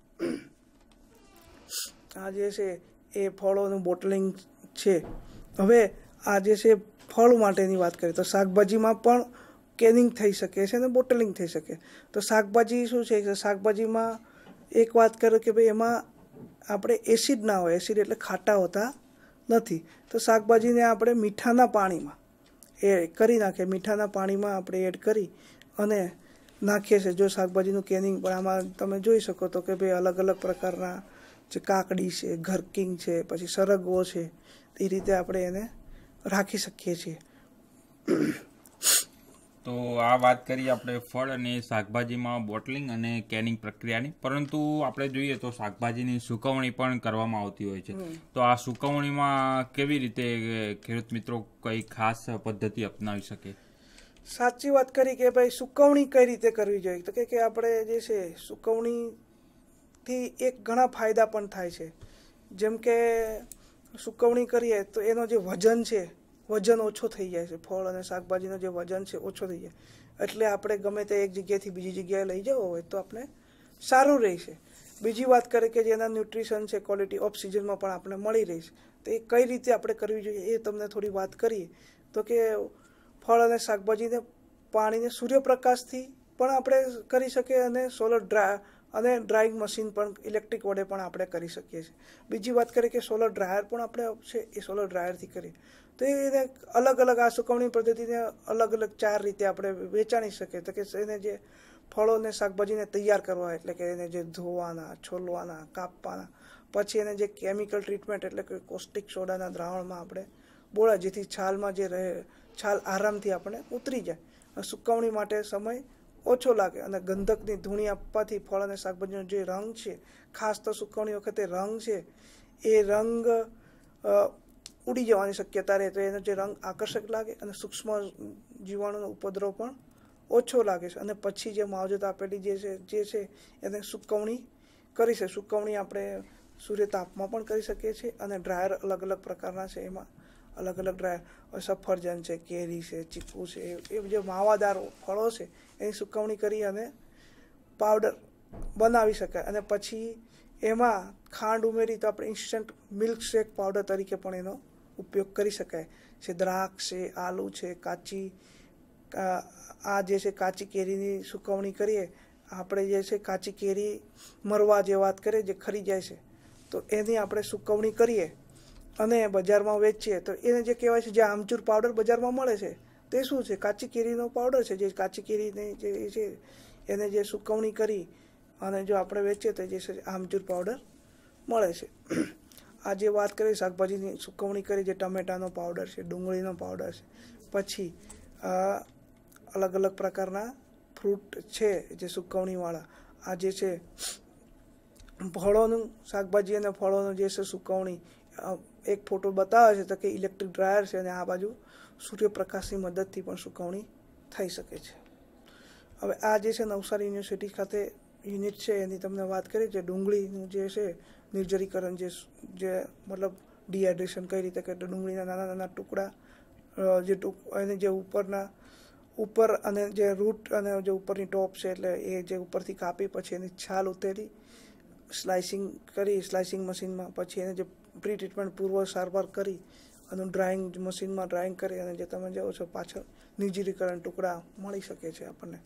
આ જે છે એ ફળોનું બોટલિંગ છે. હવે આ જે છે ફળ માટેની વાત કરીએ તો શાકભાજીમાં પણ કેનિંગ થઈ શકે છે અને બોટલિંગ થઈ શકે. તો શાકભાજી શું છે કે શાકભાજીમાં એક વાત કરો કે ભાઈ એમાં આપણે એસિડ ના હોય, એસિડ એટલે ખાટા હોતા નથી. તો શાકભાજીને આપણે મીઠાના પાણીમાં એડ કરી નાખીએ, મીઠાના પાણીમાં આપણે એડ કરી અને નાખીએ છીએ. જો શાકભાજીનું કેનિંગ પણ આમાં તમે જોઈ શકો તો કે ભાઈ અલગ અલગ પ્રકારના જે કાકડી છે, ઘરકીંગ છે, પછી સરગવો છે, એ રીતે આપણે એને રાખી શકીએ છીએ. તો આ વાત કરી આપણે ફળ અને શાકભાજીમાં બોટલિંગ અને કેનિંગ પ્રક્રિયાની. પરંતુ આપણે જોઈએ તો શાકભાજીની સુકવણી પણ કરવામાં આવતી હોય છે. તો આ સુકવણીમાં કેવી રીતે ખેડૂત મિત્રો કઈ ખાસ પદ્ધતિ અપનાવી શકે? સાચી વાત કરી કે ભાઈ સુકવણી કઈ રીતે કરવી જોઈએ. તો કે આપણે જે છે સુકવણીથી એક ઘણા ફાયદા પણ થાય છે. જેમ કે સુકવણી કરીએ તો એનો જે વજન ઓછો થઈ જાય છે. ફળ અને શાકભાજીનો જે વજન છે ઓછો થઈ જાય, એટલે આપણે ગમે તે એક જગ્યાએથી બીજી જગ્યાએ લઈ જવો હોય તો આપણે સારું રહેશે. બીજી વાત કરીએ કે જેના ન્યુટ્રિશન છે, ક્વોલિટી ઓફ સિઝનમાં પણ આપણે મળી રહેશે. તો એ કઈ રીતે આપણે કરવી જોઈએ એ તમને થોડી વાત કરીએ. તો કે ફળ અને શાકભાજીને પાણીને સૂર્યપ્રકાશથી પણ આપણે કરી શકીએ, અને ડ્રાઇંગ મશીન પણ ઇલેક્ટ્રિક વડે પણ આપણે કરી શકીએ છીએ. બીજી વાત કરીએ કે સોલર ડ્રાયર પણ આપણે છે એ સોલર ડ્રાયરથી કરીએ. તો એને અલગ અલગ આ સુકવણી પદ્ધતિને અલગ અલગ 4 રીતે આપણે વેચાણી શકીએ. તો કે એને જે ફળો અને શાકભાજીને તૈયાર કરવા, એટલે કે એને જે ધોવાના, છોલવાના, કાપવાના, પછી એને જે કેમિકલ ટ્રીટમેન્ટ એટલે કે કોસ્ટિક સોડાના દ્રાવણમાં આપણે બોળા, જેથી છાલમાં જે રહે છાલ આરામથી આપણે ઉતરી જાય. સુકવણી માટે સમય ઓછો લાગે, અને ગંધકની ધૂણી આપવાથી ફળ અને શાકભાજીનો જે રંગ છે, ખાસ તો સુકવણી વખતે રંગ છે એ રંગ ઉડી જવાની શક્યતા રહે. તો એનો જે રંગ આકર્ષક લાગે અને સૂક્ષ્મ જીવાણુનો ઉપદ્રવ પણ ઓછો લાગે છે. અને પછી જે માવજત આપેલી જે છે એને સુકવણી કરી છે. સુકવણી આપણે સૂર્ય તાપમાં પણ કરી શકીએ છીએ, અને ડ્રાયર અલગ અલગ પ્રકારના છે. એમાં અલગ અલગ ડ્રાયર સફરજન છે, કેરી છે, ચીકુ છે, એ જે માવાદાર ફળો છે એની સુકવણી કરી અને પાવડર બનાવી શકાય. અને પછી એમાં ખાંડ ઉમેરી તો આપણે ઇન્સ્ટન્ટ મિલ્ક શેક પાવડર તરીકે પણ એનો ઉપયોગ કરી શકાય છે. દ્રાક્ષ છે, આલુ છે, આ જે છે કાચી કેરીની સુકવણી કરીએ આપણે, જે છે કાચી કેરી મરવા જે વાત કરીએ જે ખરી જાય છે, તો એની આપણે સુકવણી કરીએ અને બજારમાં વેચીએ તો એને જે કહેવાય છે જે આમચૂર પાવડર બજારમાં મળે છે તે શું છે, કાચી કેરીનો પાવડર છે. જે કાચી કેરીને જે છે એને જે સુકવણી કરી અને જો આપણે વેચીએ તો જે છે આમચૂર પાવડર મળે છે. આ જે વાત કરીએ શાકભાજીની સુકવણી કરી, જે ટમેટાનો પાવડર છે, ડુંગળીનો પાવડર છે, પછી આ અલગ અલગ પ્રકારના ફ્રૂટ છે જે સુકવણીવાળા. આ જે છે ફળોનું, શાકભાજી અને ફળોનું જે છે સુકવણી, એક ફોટો બતાવે છે તો કે ઇલેક્ટ્રિક ડ્રાયર છે અને આ બાજુ સૂર્યપ્રકાશની મદદથી પણ સુકવણી થઈ શકે છે. હવે આ જે છે નવસારી યુનિવર્સિટી ખાતે યુનિટ છે એની તમને વાત કરી છે. ડુંગળીનું જે છે નિર્જરીકરણ, જે મતલબ ડિહાઇડ્રેશન કઈ રીતે કરે, ડુંગળીના નાના નાના ટુકડા એને જે ઉપર અને જે રૂટ અને જે ઉપરની ટોપ છે એટલે એ જે ઉપરથી કાપી પછી એની છાલ ઉતેરી સ્લાઇસિંગ મશીનમાં, પછી એને જે પ્રી ટ્રીટમેન્ટ પૂર્વ સારવાર કરી અને ડ્રાઇંગ મશીનમાં ડ્રાઇંગ કરી અને જે તમે જાઓ છો પાછળ નિર્જરીકરણ ટુકડા મળી શકે છે આપણને.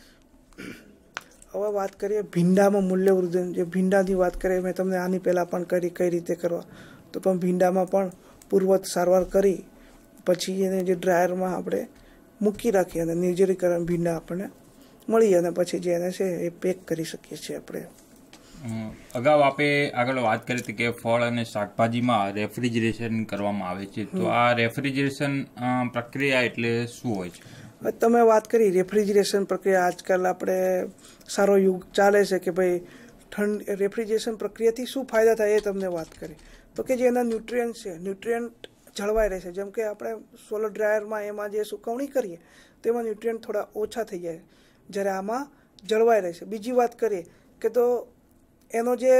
હવે વાત કરીએ ભીંડામાં મૂલ્યવર્ધન. જે ભીંડાની વાત કરીએ મેં તમને આની પહેલાં પણ કરી કઈ રીતે કરવા, તો પણ ભીંડામાં પણ પૂર્વ સારવાર કરી પછી એને જે ડ્રાયરમાં આપણે મૂકી રાખીએ અને નિર્જરીકરણ ભીંડા આપણને મળી અને પછી જે એને છે એ પેક કરી શકીએ છીએ આપણે. અગાઉ આપણે આગળ વાત કરી હતી કે ફળ અને શાકભાજીમાં રેફ્રિજરેશન કરવામાં આવે છે, તો આ રેફ્રિજરેશન પ્રક્રિયા એટલે શું હોય છે? તમે વાત કરી રેફ્રિજરેશન પ્રક્રિયા. આજકાલ આપણે સારો યુગ ચાલે છે કે ભાઈ રેફ્રિજરેશન પ્રક્રિયાથી શું ફાયદા થાય એ તમને વાત કરી. તો કે જે એના ન્યુટ્રિયન્ટ છે, ન્યુટ્રિયન્ટ જળવાઈ રહે છે. જેમ કે આપણે સોલર ડ્રાયરમાં એમાં જે સુકવણી કરીએ તેમાં ન્યુટ્રિયન્ટ થોડા ઓછા થઈ જાય, જ્યારે આમાં જળવાઈ રહે છે. બીજી વાત કરીએ કે તો એનો જે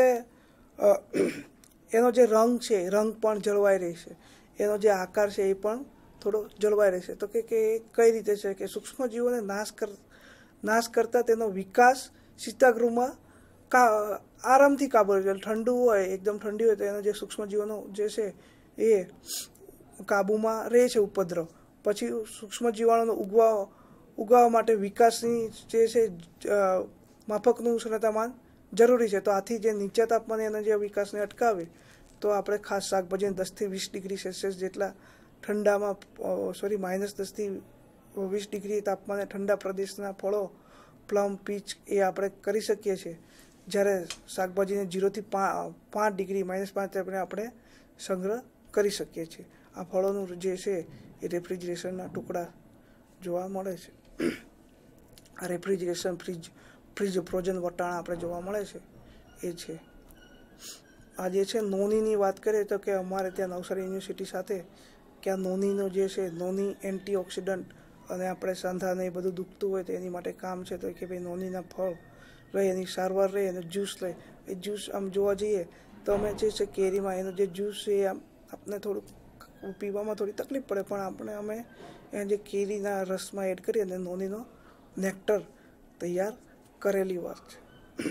રંગ છે, રંગ પણ જળવાઈ રહેશે, એનો જે આકાર છે એ પણ થોડો જળવાઈ રહેશે. તો કે કઈ રીતે છે કે સૂક્ષ્મજીવોને નાશ કરતા તેનો વિકાસ શીતાગૃહમાં આરામથી કાબુ રહે છે. ઠંડુ હોય, એકદમ ઠંડી હોય તો એનો જે સૂક્ષ્મજીવોનો જે છે એ કાબૂમાં રહે છે ઉપદ્રવ. પછી સૂક્ષ્મજીવાણુનો ઉગવા માટે વિકાસની જે છે માફકનું ઉષ્ણતામાન જરૂરી છે. તો આથી જે નીચા તાપમાને એના જે વિકાસને અટકાવે તો આપણે ખાસ શાકભાજીને 10થી 20 ડિગ્રી સેલ્સિયસ જેટલા ઠંડામાં -10 થી 20 ડિગ્રી તાપમાને ઠંડા પ્રદેશના ફળો, પ્લમ, પીચ એ આપણે કરી શકીએ છીએ. જ્યારે શાકભાજીને 0 થી 5 ડિગ્રી -5 આપણે સંગ્રહ કરી શકીએ છીએ. આ ફળોનું જે છે એ રેફ્રિજરેશનના ટુકડા જોવા મળે છે. આ રેફ્રિજરેશન ફ્રોઝન વટાણા આપણે જોવા મળે છે એ છે. આ જે છે નોનીની વાત કરીએ તો કે અમારે ત્યાં નવસારી યુનિવર્સિટી સાથે કે આ નોનીનો જે છે, નોની એન્ટીઓક્સિડન્ટ અને આપણે સાંધાને એ બધું દુખતું હોય તો એની માટે કામ છે. તો કે ભાઈ નોનીના ફળ રહે, એની સારવાર રહે અને જ્યુસ લે. એ જ્યુસ આમ જોવા જઈએ તો અમે જે છે કેરીમાં એનો જે જ્યુસ છે એ આપણે થોડુંક પીવામાં થોડી તકલીફ પડે, પણ અમે એ જે કેરીના રસમાં એડ કરી અને નોનીનો નેક્ટર તૈયાર કરેલી વાત છે.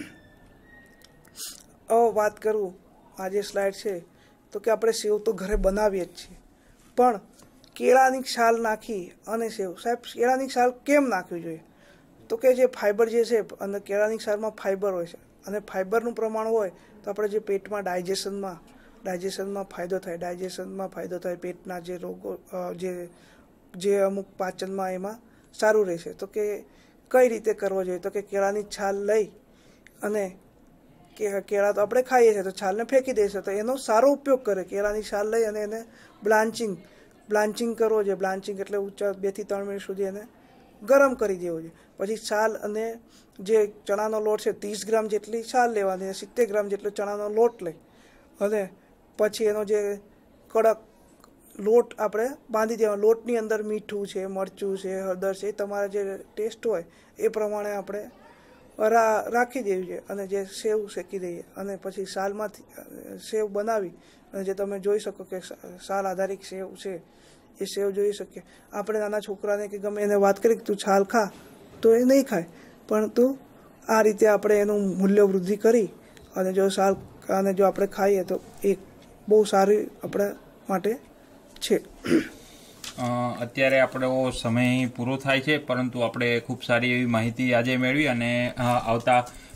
હવે વાત કરું આ જે સ્લાઇડ છે તો કે આપણે સેવ તો ઘરે બનાવીએ જ છીએ, પણ કેળાની છાલ નાખી અને સેવ. સાહેબ, કેળાની છાલ કેમ નાખવી જોઈએ? તો કે જે ફાઈબર જે છે અને કેળાની છાલમાં ફાઈબર હોય છે અને ફાઈબરનું પ્રમાણ હોય તો આપણે જે પેટમાં ડાયજેશનમાં ફાયદો થાય, પેટના જે રોગો જે અમુક પાચનમાં એમાં સારું રહેશે. તો કે કઈ રીતે કરવો જોઈએ? તો કે કેળાની છાલ લઈ અને કેળા તો આપણે ખાઈએ છીએ તો છાલને ફેંકી દઈશું, તો એનો સારો ઉપયોગ કરે. કેળાની છાલ લઈ અને એને બ્લાન્ચિંગ કરવો જોઈએ. બ્લાન્ચિંગ એટલે 2 થી 3 મિનિટ સુધી એને ગરમ કરી દેવો જોઈએ. પછી છાલ અને જે ચણાનો લોટ છે 30 ગ્રામ જેટલી છાલ લેવાની અને 70 ગ્રામ જેટલો ચણાનો લોટ લઈ અને પછી એનો જે કડક લોટ આપણે બાંધી દેવાનો. લોટની અંદર મીઠું છે, મરચું છે, હળદર છે, તમારા જે ટેસ્ટ હોય એ પ્રમાણે આપણે રાખી દેવી છે અને જે સેવ શેકી દઈએ અને પછી શાલમાંથી સેવ બનાવી અને જે તમે જોઈ શકો કે શાલ આધારિત સેવ છે એ સેવ જોઈ શકીએ. આપણે નાના છોકરાને કે ગમે એને વાત કરી કે તું છાલ ખા તો એ નહીં ખાય, પરંતુ આ રીતે આપણે એનું મૂલ્ય વૃદ્ધિ કરી અને જો આપણે ખાઈએ તો એ બહુ સારી આપણા માટે છે. અત્યારે આપણો સમય પૂરો થાય છે, પરંતુ આપણે ખૂબ સારી એવી માહિતી આજે મેળવી અને આવતા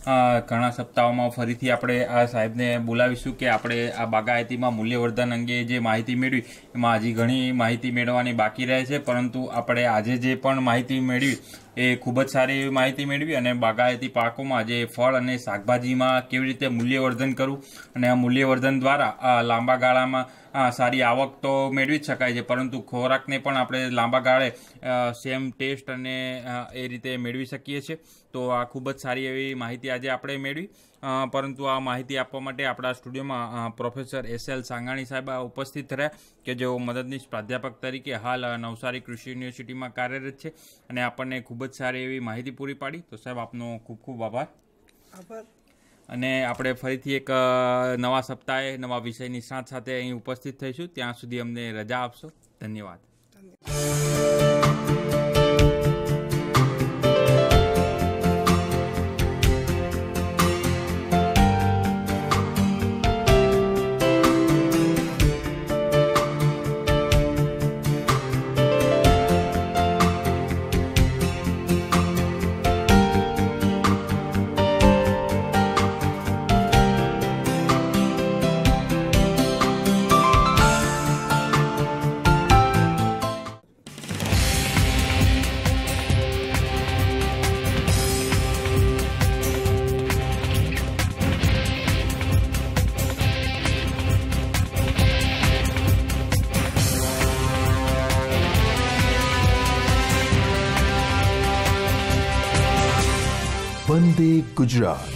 ઘણા સપ્તાહોમાં ફરીથી આપણે આ સાહેબને બોલાવીશું કે આપણે આ બાગાયતીમાં મૂલ્યવર્ધન અંગે જે માહિતી મેળવી એમાં હજી ઘણી માહિતી મેળવવાની બાકી રહે છે, પરંતુ આપણે આજે જે પણ માહિતી મેળવી એ ખૂબ જ સારી એવી માહિતી મેળવી અને બાગાયતી પાકોમાં જે ફળ અને શાકભાજીમાં કેવી રીતે મૂલ્યવર્ધન કરવું અને આ મૂલ્યવર્ધન દ્વારા લાંબા ગાળામાં સારી આવક તો મેળવી જ શકાય છે, પરંતુ ખોરાકને પણ આપણે લાંબા ગાળે સેમ ટેસ્ટ અને એ રીતે મેળવી શકીએ છીએ. તો આ ખૂબ જ સારી એવી માહિતી આજે આપણે મેળવી, પરંતુ આ માહિતી આપવા માટે આપણા સ્ટુડિયોમાં પ્રોફેસર SL સાંગાણી સાહેબ ઉપસ્થિત રહ્યા કે જેઓ મદદનીશ પ્રાધ્યાપક તરીકે હાલ નવસારી કૃષિ યુનિવર્સિટીમાં કાર્યરત છે અને આપણને ખૂબ જ સારી એવી માહિતી પૂરી પાડી. તો સાહેબ આપનો ખૂબ ખૂબ આભાર. અને આપણે ફરીથી એક નવા સપ્તાહે નવા વિષયની સાથે અહીં ઉપસ્થિત થઈશું. ત્યાં સુધી અમને રજા આપશો. ધન્યવાદ. વંદે ગુજરાત.